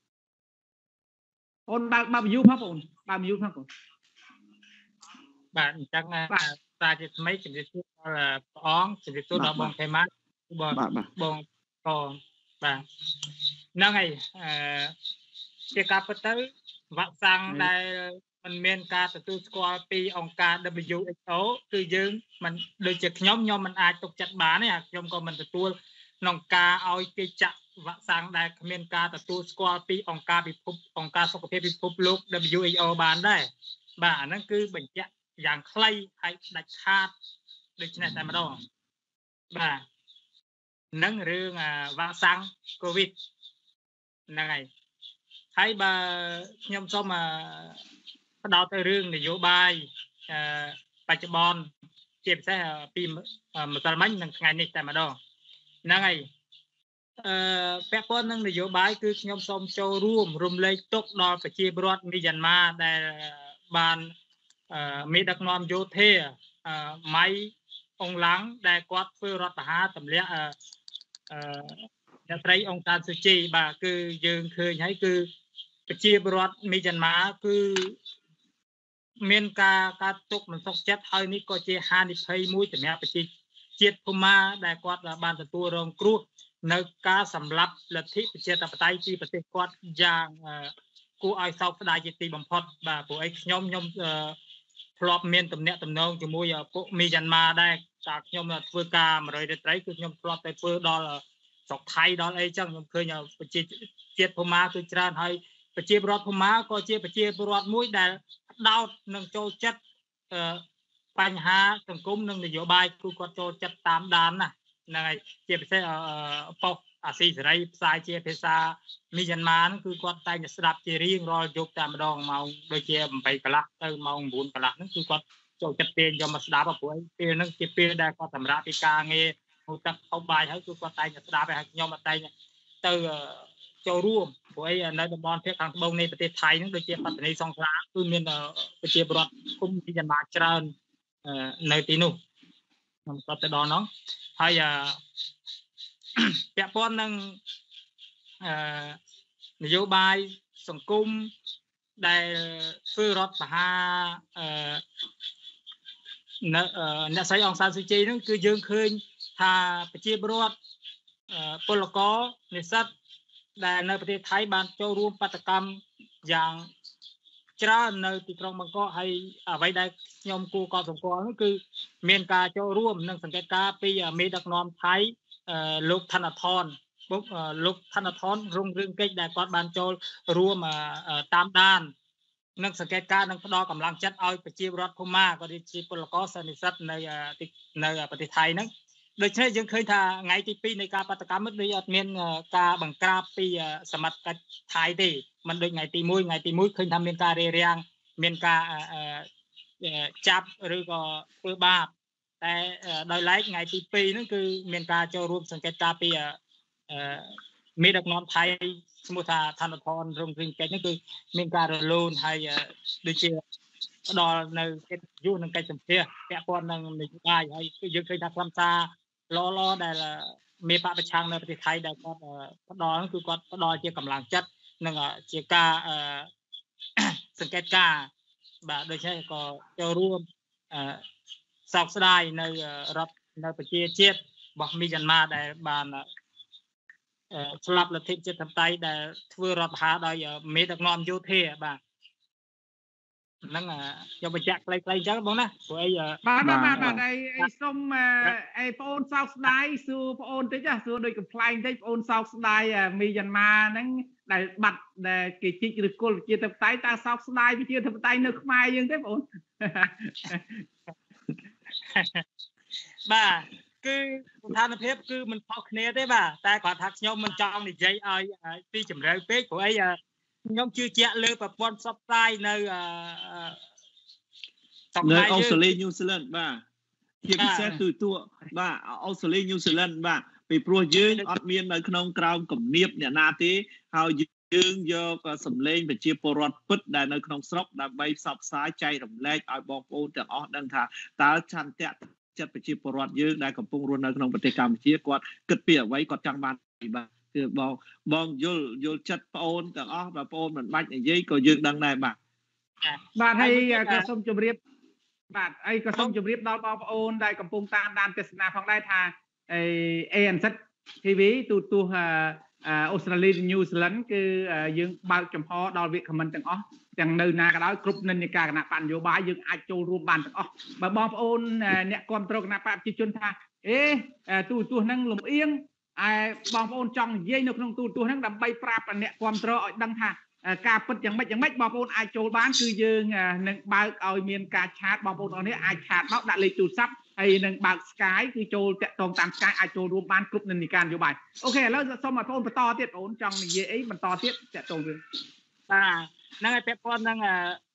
អូនបើកបើក view ផងបងបើក view ផងបងបាទអញ្ចឹងតាជាថ្មីជំរាបសួរដល់ព្រះអង្គជំរាបសួរដល់បងខេម៉ាបងបងកបាទហ្នឹងហើយអឺជាការពិតទៅវ៉ាក់សាំងដែលมันមានការទទួលស្គាល់ពីអង្គការ W H O គឺយើងមិនដូចជាខ្ញុំខ្ញុំមិនអាចទុកចិត្តបានទេខ្ញុំក៏មិនទទួលក្នុងការឲ្យគេចាក់វ៉ាក់សាំងដែលគ្មានការទទួលស្គាល់ពីអង្គការពិភពអង្គការសុខភាពពិភពលោក W H O បានដែរបាទអាហ្នឹងគឺបញ្ជាក់យ៉ាងខ្លីហើយដាច់ខាតដូច្នេះតែម្ដងបាទនឹងរឿងវ៉ាក់សាំង COVID ហ្នឹងហើយហើយបើខ្ញុំសូមផ្ដោតទៅរឿងនយោបាយបច្ចុប្បន្នជាពិសេសពីម្សិលមិញនិងថ្ងៃនេះតែម្ដងហ្នឹងហើយអឺពាក់ព័ន្ធនឹងនយោបាយគឺខ្ញុំសូមចូលរួមរំលែកទុក្ខដល់ប្រជាពលរដ្ឋមីយ៉ាន់ម៉ាដែលបានមេដឹកនាំយោធាម៉ៃអងឡាំងដែលគាត់ធ្វើរដ្ឋប្រហារទម្លាក់អឺអ្នកស្រីអងសានស៊ូជីបាទគឺយើងឃើញហើយគឺប្រជាពលរដ្ឋមីយ៉ាន់ម៉ាគឺមានការការទុកមិនសុខចិត្តហើយនេះក៏ជាហានិភ័យមួយសម្រាប់ប្រជាជាតិភូមាដែលគាត់បានទទួលរងគ្រោះនៅការសម្លាប់លទ្ធិប្រជាធិបតេយ្យពីប្រទេសគាត់យ៉ាងគួរឲ្យសោកស្ដាយជាទីបំផុតបាទព្រោះអីខ្ញុំខ្ញុំធ្លាប់មានទំនាក់ទំនងជាមួយពួកមីយ៉ាន់ម៉ាដែរតែខ្ញុំធ្វើការមករយរាត្រីគឺខ្ញុំធ្លាប់ទៅធ្វើដល់ស្រុកថៃដល់អីចឹងខ្ញុំឃើញប្រជាជាតិភូមាគឺច្រើនហើយប្រជាពលរដ្ឋភូមាក៏ជាប្រជាពលរដ្ឋមួយដែលដោតនឹងចូលចិត្តបញ្ហាសង្គមនិងនយោបាយគឺគាត់ចូលចិត្តតាមដានណាហ្នឹងហើយជាពិសេសប៉ុស្តិ៍អាស៊ីសេរីផ្សាយជាភាសាមីយ៉ាន់ម៉ាហ្នឹងគឺគាត់តែងតែស្ដាប់ជារៀងរាល់យប់តែម្ដងម៉ោងដូចជា8កន្លះទៅម៉ោង9កន្លះហ្នឹងគឺគាត់ចូលចិត្តពេញយកមកស្ដាប់ព្រោះពេលហ្នឹងជាពេលដែលគាត់សម្រាប់ពីការងារហូបទឹកហូបបាយហើយគឺគាត់តែងតែស្ដាប់ហើយខ្ញុំតែងទៅចូលរួមព្រោះអីនៅតំបន់ភាគខាងត្បូងនៃប្រទេសថៃហ្នឹងដូចជាបតនីសង្ខ្លាគឺមានប្រជាពលរដ្ឋគុំមីយ៉ាន់ម៉ាច្រើននៅទីនោះខ្ញុំគាត់ទៅដល់ហ្នឹងហើយពាក់ព័ន្ធនឹងនយោបាយសង្គមដែលធ្វើរដ្ឋប្រហារអ្នកស្រីអងសានស៊ូជីហ្នឹងគឺយើងឃើញថាប្រជាពលរដ្ឋពលករនិស្សិតដែលនៅប្រទេសថៃបានចូលរួមបាតកម្មយ៉ាងច្រើននៅទីក្រុងបាងកកហើយអ្វីដែលខ្ញុំគួរកត់សម្គាល់នោះគឺមានការចូលរួមនិងសង្កេតការពីមេដឹកនាំថៃលោកឋានថនលោកឋានថនរុងរឿងកិច្ចដែលគាត់បានចូលរួមតាមដាននិងសង្កេតការនិងផ្ដល់កម្លាំងចិត្តឲ្យប្រជាពលរដ្ឋភូមាក៏ដូចជាពលករសិស្សនិស្សិតនៅនៅប្រទេសថៃហ្នឹងដូច្នេះយើងឃើញថាថ្ងៃទីពីរនៃការបាតកម្មនេះដូចអត់មានការបង្ក្រាបពីសមត្ថកិច្ចថៃទេមិនដូចថ្ងៃទីមួយថ្ងៃទីមួយឃើញថាមានការរារាំងមានការចាប់ឬក៏ធ្វើបាបតែដោយឡែកថ្ងៃទីពីរហ្នឹងគឺមានការចូលរួមសង្កេតការពីមេដឹកនាំថៃឈ្មោះថាឋានថនរុងរឿងកិច្ចហ្នឹងគឺមានការរលូនហើយដូចជាផ្ដល់នៅកិត្តិយសនិងកិច្ចសម្ភារពាក់ព័ន្ធនឹងនយោបាយហើយគឺយើងឃើញថាខ្លឹមសារល្អល្អដែលមេបកប្រឆាំងនៅប្រទេសថៃដែលគាត់ផ្ដល់គឺគាត់ផ្ដល់ជាកម្លាំងចិត្តនិងជាការសង្កេតការបាទដូច្នេះក៏ចូលរួមសោកស្ដាយនៅរដ្ឋនៅប្រជាជាតិរបស់មីយ៉ាន់ម៉ាដែលបានស្លាប់លទ្ធិប្រជាធិបតេយ្យដែលធ្វើរដ្ឋប្រហារដោយមេដឹកនាំយោធាបាទហ្នឹងខ្ញុំបញ្ជាក់ខ្លីៗអញ្ចឹងបងណាព្រោះអីបាទបាទបាទអីសុំអីបងអូនសោកស្ដាយសួរបងអូនតិចសួរដូចកំ pl ែងតិចបងអូនសោកស្ដាយមីយ៉ាន់ម៉ាហ្នឹងដែលបាត់ដែលគេជីកឬគល់ប្រជាធិបតេយ្យតើសោកស្ដាយប្រជាធិបតេយ្យនៅខ្មែរយើងទេបងអូនបាទគឺស្ថានភាពគឺមិនខុសគ្នាទេបាទតែគាត់ថាខ្ញុំមិនចង់និយាយឲ្យពីជម្រៅពេកព្រោះអីខ្ញុំជឿជាក់លើប្រព័ន្ធផ្សព្វផ្សាយនៅនៅអូស្ត្រាលីញូហ្សេឡង់បាទជាពិសេសទូទួបាទអូស្ត្រាលីញូហ្សេឡង់បាទពីព្រោះយើងអត់មាននៅក្នុងក្រោមគំនាបអ្នកណាទេហើយយើងយកសម្លេងប្រជាពលរដ្ឋពិតដែលនៅក្នុងស្រុកដើម្បីផ្សព្វផ្សាយចែករំលែកឲ្យបងប្អូនទាំងអស់ដឹងថាតើឆន្ទៈចិត្តប្រជាពលរដ្ឋយើងដែលកំពុងរស់នៅក្នុងប្រទេសកម្ពុជាគាត់គិតពីអ្វីគាត់ចង់បានបាទគឺបងបងយល់យល់ចិត្តបងអូនទាំងអស់បងប្អូនមិនបាច់និយាយក៏យើងដឹងដែរបាទបាទហើយក៏សូមជម្រាបបាទអីក៏សូមជម្រាបដល់បងប្អូនដែលកំពុងតាមដានទស្សនាផងដែរថាអេ เอ เอ็น ซี ที វី ទូទស្សន៍អូស្ត្រាលីញូហ្សេឡង់គឺយើងបើកចំហដល់វាគ្មិនទាំងអស់ទាំងនៅណាក៏ដោយគ្រប់និន្នាការគណៈបកនយោបាយយើងអាចចូលរួមបានទាំងអស់បើបងប្អូនអ្នកគ្រប់គ្រងគណៈបកប្រជាជនថាអេទូទស្សន៍ហ្នឹងលំអៀងឯបងប្អូនចង់និយាយនៅក្នុងទូទស្សន៍ហ្នឹងដើម្បីប្រាប់អ្នកគ្រប់គ្រងឲ្យដឹងថាការពិតយ៉ាងម៉េចយ៉ាងម៉េចបងប្អូនអាចចូលបានគឺយើងនឹងបើកឲ្យមានការឆាតបងប្អូនអរនេះអាចឆាតមកដាក់លេខទូរស័ព្ទហើយនឹងបើក Skype គឺចូលតាក់ទងតាម Skype អាចចូលរួមបានគ្រប់និន្នាការនយោបាយអូខេឥឡូវសូមឲ្យបងប្អូនបន្តទៀតបងប្អូនចង់និយាយអីបន្តទៀតតាក់ទងរឿងបាទហ្នឹងហើយពាក់ព័ន្ធនឹង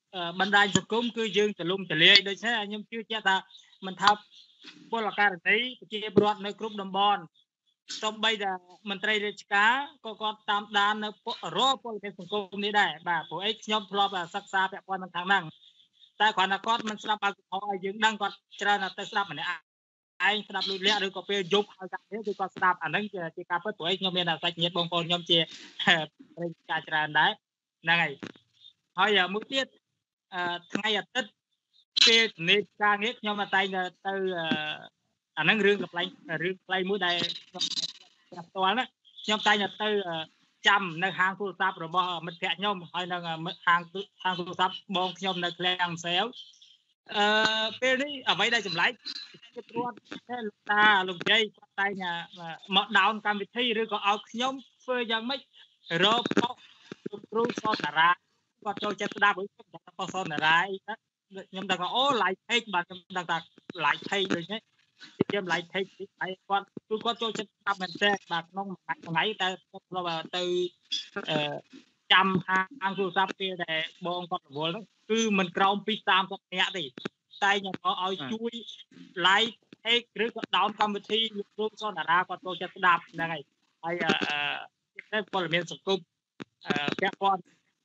បណ្ដាញសង្គមគឺយើងទលំទលាយដូច្នេះខ្ញុំជឿជាក់ថាមិនថាពលករណីប្រជាពលរដ្ឋនៅគ្រប់តំបន់សូម្បីតែមន្ត្រីរាជការក៏គាត់តាមដាននៅរាល់ពលរដ្ឋសង្គមនេះដែរបាទព្រោះអីខ្ញុំធ្លាប់សិក្សាពាក់ព័ន្ធនឹងខាងហ្នឹងតែគ្រាន់តែគាត់មិនស្ដាប់ឲ្យឲ្យយើងដឹងគាត់ច្រើនទៅស្ដាប់ម្នាក់ឯងស្ដាប់លួចលាក់ឬក៏ពេលយប់ហើយការនេះគឺគាត់ស្ដាប់អាហ្នឹងជាការពិតព្រោះអីខ្ញុំមានតែសាច់ញាតិបងប្អូនខ្ញុំជារាជការច្រើនដែរហ្នឹងហើយហើយមួយទៀតថ្ងៃអាទិត្យពេលនេតការងារខ្ញុំតែងទៅអាហ្នឹងរឿងកំ pl រឿងផ្លៃមួយដែលខ្ញុំផ្ទាល់ណាខ្ញុំតែងទៅចាំនៅហាងទូរស័ព្ទរបស់មិត្តភ័ក្ដិខ្ញុំហើយនៅហាងហាងទូរស័ព្ទបងខ្ញុំនៅឃ្លាំងសែវអឺពេលនេះអ្វីដែលចម្លែកគឺព្រោះតែលោកតាលោកយាយគាត់តែងមកដោនកម្មវិធីឬក៏ឲ្យខ្ញុំធ្វើយ៉ាងម៉េចរកលោកគ្រូសតារាគាត់ចូលចិត្តស្ដាប់ឬគាត់ថាបោះសតារាអីខ្ញុំដឹងថាអូ live page បាទខ្ញុំដឹងថា live page ដូចនេះខ្ញុំ live page ហើយគាត់គឺគាត់ចូលចិត្តស្ដាប់មែនតើបាទក្នុងមួយថ្ងៃតែគាត់ធ្លាប់ទៅចាំហាងទូរស័ព្ទពេលដែលបងគាត់រវល់ហ្នឹងគឺមិនក្រោមពីសាមសិបនាក់ទេតែខ្ញុំក៏ឲ្យជួយ live page ឬក៏ down កម្មវិធីលោកគ្រូសតារាគាត់ចូលចិត្តស្ដាប់ហ្នឹងហើយហើយអឺព័ត៌មានសង្គមពាក់ព័ន្ធ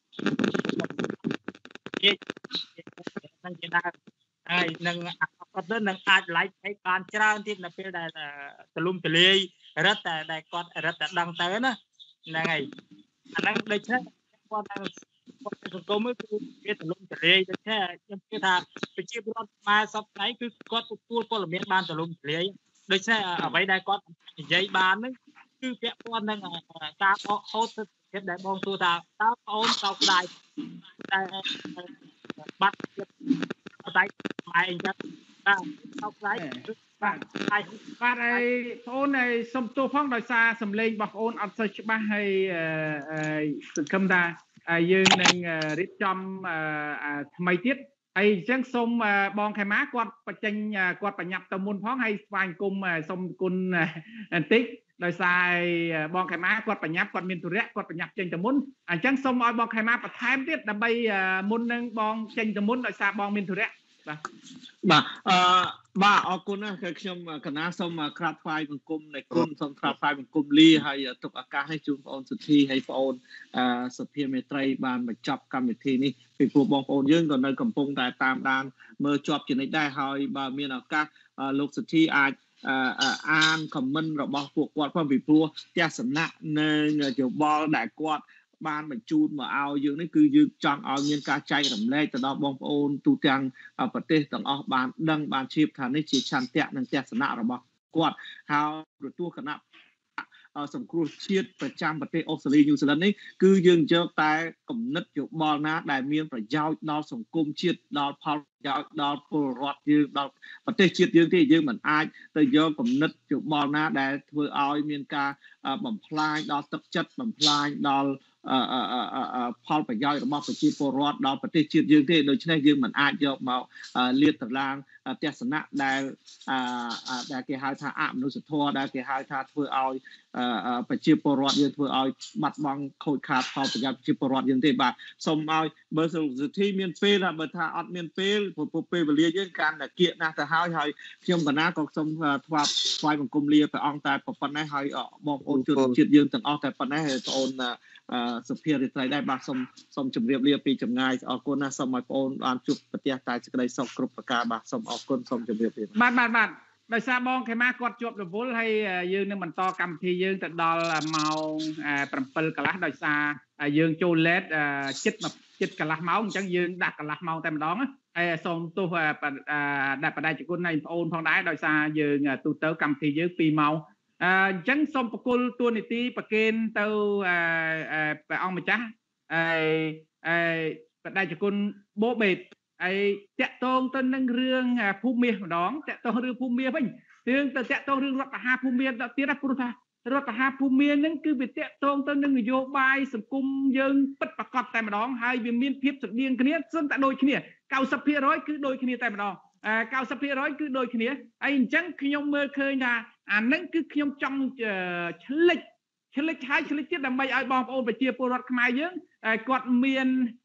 និយាយនឹងជាដើមហើយនឹងគាត់ទៅនឹងអាច live page បានច្រើនទៀតនៅពេលដែលទលំទលាយរត់តែដែលគាត់រត់តែដឹងទៅណាហ្នឹងហើយអាហ្នឹងដូចនេះគាត់ថាសង្គមគឺវាទលំទលាយដូច្នេះខ្ញុំគិតថាប្រជាពលរដ្ឋខ្មែរសពថ្ងៃគឺគាត់ទទួលព័ត៌មានបានទលំទលាយដូច្នេះអ្វីដែលគាត់និយាយបានហ្នឹងគឺពាក់ព័ន្ធនឹងការបកហូតសិទ្ធិភាពដែលបងទូថាតើបងអូនសោកស្ដាយតែបាត់ទៀតតែម៉ែអញ្ចឹងបាទសោកស្ដាយបាទហើយបាទហើយបងអូនហើយសុំទោសផងដោយសារសម្លេងរបស់បងអូនអត់សូវច្បាស់ហើយសង្ឃឹមថាយើងនឹងរៀបចំថ្មីទៀតហើយអញ្ចឹងសូមបងខេម៉ាគាត់បញ្ចេញគាត់បញ្ញត្តិទៅមុនផងហើយស្វែងគុំសូមគុណបន្តិចដោយសារបងខេម៉ាគាត់បញ្ញត្តិគាត់មានទុរៈគាត់បញ្ញត្តិចេញទៅមុនអញ្ចឹងសូមឲ្យបងខេម៉ាបន្ថែមទៀតដើម្បីមុននឹងបងចេញទៅមុនដោយសារបងមានទុរៈបាទបាទអឺបាទអរគុណណាស់គឺខ្ញុំកណាសូមក្រាបថ្វាយបង្គំនៃគុណសូមក្រាបថ្វាយបង្គំលាហើយទុកឱកាសនេះជូនបងអូនសុធីហើយបងអូនសុភាមេត្រីបានបញ្ចប់កម្មវិធីនេះពីព្រោះបងប្អូនយើងក៏នៅកំពុងតែតាមដានមើលជាប់ជានិច្ចដែរហើយបើមានឱកាសលោកសុធីអាចអានខមមិនរបស់ពួកគាត់ផងពីព្រោះទស្សនៈនិងយោបល់ដែលគាត់បានបញ្ជូនមកឲ្យយើងនេះគឺយើងចង់ឲ្យមានការចែករំលែកទៅដល់បងប្អូនទូទាំងប្រទេសទាំងអស់បានដឹងបានជ្រាបថានេះជាឆន្ទៈនិងទស្សនៈរបស់គាត់ហើយទទួលគណៈសង្គ្រោះជាតិប្រចាំប្រទេសអូស្ត្រាលីញូហ្សេឡង់នេះគឺយើងយកតែគំនិតយោបល់ណាដែលមានប្រយោជន៍ដល់សង្គមជាតិដល់ផលប្រយោជន៍ដល់ពលរដ្ឋយើងដល់ប្រទេសជាតិយើងទេយើងមិនអាចទៅយកគំនិតយោបល់ណាដែលធ្វើឲ្យមានការបំផ្លាញដល់ទឹកចិត្តបំផ្លាញដល់ផលប្រយោជន៍របស់ប្រជាពលរដ្ឋដល់ប្រទេសជាតិយើងទេដូច្នេះយើងមិនអាចយកមកលាតត្រឡាងទស្សនៈដែលដែលគេហៅថាអមនុស្សធម៌ដែលគេហៅថាធ្វើឲ្យប្រជាពលរដ្ឋយើងធ្វើឲ្យបាត់បង់ខូចខាតផលប្រយោជន៍ប្រជាពលរដ្ឋយើងទេបាទសូមឲ្យបើសិទ្ធិមានពេលបើថាអត់មានពេលព្រោះពេលវេលាយើងកាន់តែគៀកណាស់ទៅហើយហើយខ្ញុំកណាក៏សូមថ្វាយថ្វាយបង្គំលាព្រះអង្គតែប៉ុណ្ណេះហើយបងប្អូនជនជាតិយើងទាំងអស់តែប៉ុណ្ណេះបងប្អូនសុភារិត្រីដែរបាទសូមសូមជម្រាបលាពីចម្ងាយអរគុណណាស់សូមឲ្យបងប្អូនបានជួបប្រទះតែសេចក្តីសុខគ្រប់ប្រការបាទសូមអរគុណសូមជម្រាបលាបាទបាទបាទដោយសារបងខេម៉ាគាត់ជាប់រវល់ហើយយើងនឹងបន្តកម្មវិធីយើងទៅដល់ម៉ោង7កន្លះដោយសារយើងចូល late ចិត្តចិត្តកន្លះម៉ោងអញ្ចឹងយើងដាក់កន្លះម៉ោងតែម្ដងហើយសូមទោសដែលបដិជគុណនៃបងប្អូនផងដែរដោយសារយើងទូទៅកម្មវិធីយើងពីរម៉ោងអញ្ចឹងសូមបកគលតួនាទីប្រគេនទៅព្រះអង្គម្ចាស់ហើយបដិជគុណបូបេតហើយតាក់ទងទៅនឹងរឿងភូមិមាសម្ដងតាក់ទងរឿងភូមិមាវិញរឿងទៅតាក់ទងរឿងរដ្ឋបហាភូមិមាដល់ទៀតព្រោះថារដ្ឋបហាភូមិមាហ្នឹងគឺវាតាក់ទងទៅនឹងនយោបាយសង្គមយើងពិតប្រាកដតែម្ដងហើយវាមានភាពស្រដៀងគ្នាសិនតែដូចគ្នា九十ភាគរយគឺដូចគ្នាតែម្ដង九十ភាគរយគឺដូចគ្នាហើយអញ្ចឹងខ្ញុំមើលឃើញថាអាហ្នឹងគឺខ្ញុំចង់ឆ្លិចឆ្លិចហើយឆ្លិចទៀតដើម្បីឲ្យបងប្អូនប្រជាពលរដ្ឋខ្មែរយើងគាត់មាន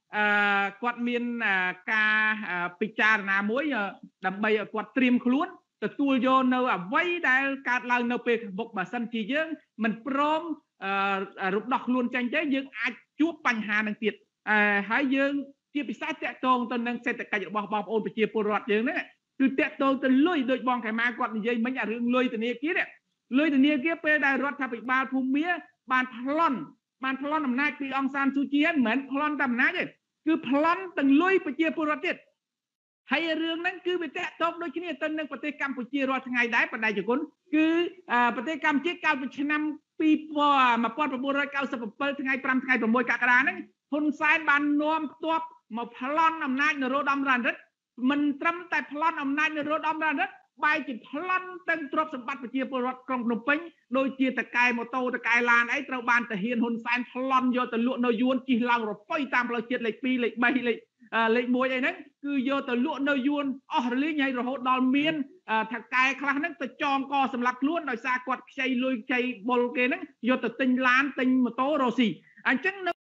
គាត់មានការពិចារណាមួយដើម្បីឲ្យគាត់ត្រៀមខ្លួនទទួលយកនៅអ្វីដែលកើតឡើងនៅពេលមុខបើសិនជាយើងមិនព្រមរំដោះខ្លួនចេញទេយើងអាចជួបបញ្ហានឹងទៀតហើយយើងជាពិសេសតាក់ទងទៅនឹងសេដ្ឋកិច្ចរបស់បងប្អូនប្រជាពលរដ្ឋយើងហ្នឹងគឺតាក់ទងទៅលុយដូចបងខេម៉ាគាត់និយាយមិញអារឿងលុយធនាគារនេះលុយធនាគារពេលដែលរដ្ឋាភិបាលភូមាបានប្លន់បានប្លន់អំណាចពីអង្គសានស៊ូជីមិនមែនប្លន់តែអំណាចទេគឺប្លន់ទាំងលុយប្រជាពលរដ្ឋទៀតហើយរឿងហ្នឹងគឺវាតាក់ទងដូចគ្នាទៅនឹងប្រទេសកម្ពុជារាល់ថ្ងៃដែរបណ្ដាជគុណគឺប្រទេសកម្ពុជាកាលពីឆ្នាំmột nghìn chín trăm chín mươi bảyថ្ងៃfiveថ្ងៃsixកក្កដាហ្នឹងហ៊ុនសែនបាននាំផ្ទាប់មកប្លន់អំណាចនរោត្តមរណរដ្ឋមិនត្រឹមតែប្លន់អំណាចនរោត្តមរណរដ្ឋបែរជាប្លន់ទាំងទ្រព្យសម្បត្តិប្រជាពលរដ្ឋក្រុងភ្នំពេញដូចជាតកែម៉ូតូតកែឡានអីត្រូវបានតាហ៊ានហ៊ុនសែនប្លន់យកទៅលក់នៅយួនជិះឡើងរប៉ុយតាមផ្លូវជាតិលេខtwoលេខthreeលេខលេខoneអីហ្នឹងគឺយកទៅលក់នៅយួនអស់រលីងហើយរហូតដល់មានថកែខ្លះហ្នឹងទៅចងកសម្រាប់ខ្លួនដោយសារគាត់ខ្ចីលុយខ្ចីបុលគេហ្នឹងយកទៅទិញឡានទិញម៉ូតូរ៉ូស៊ីអញ្ចឹង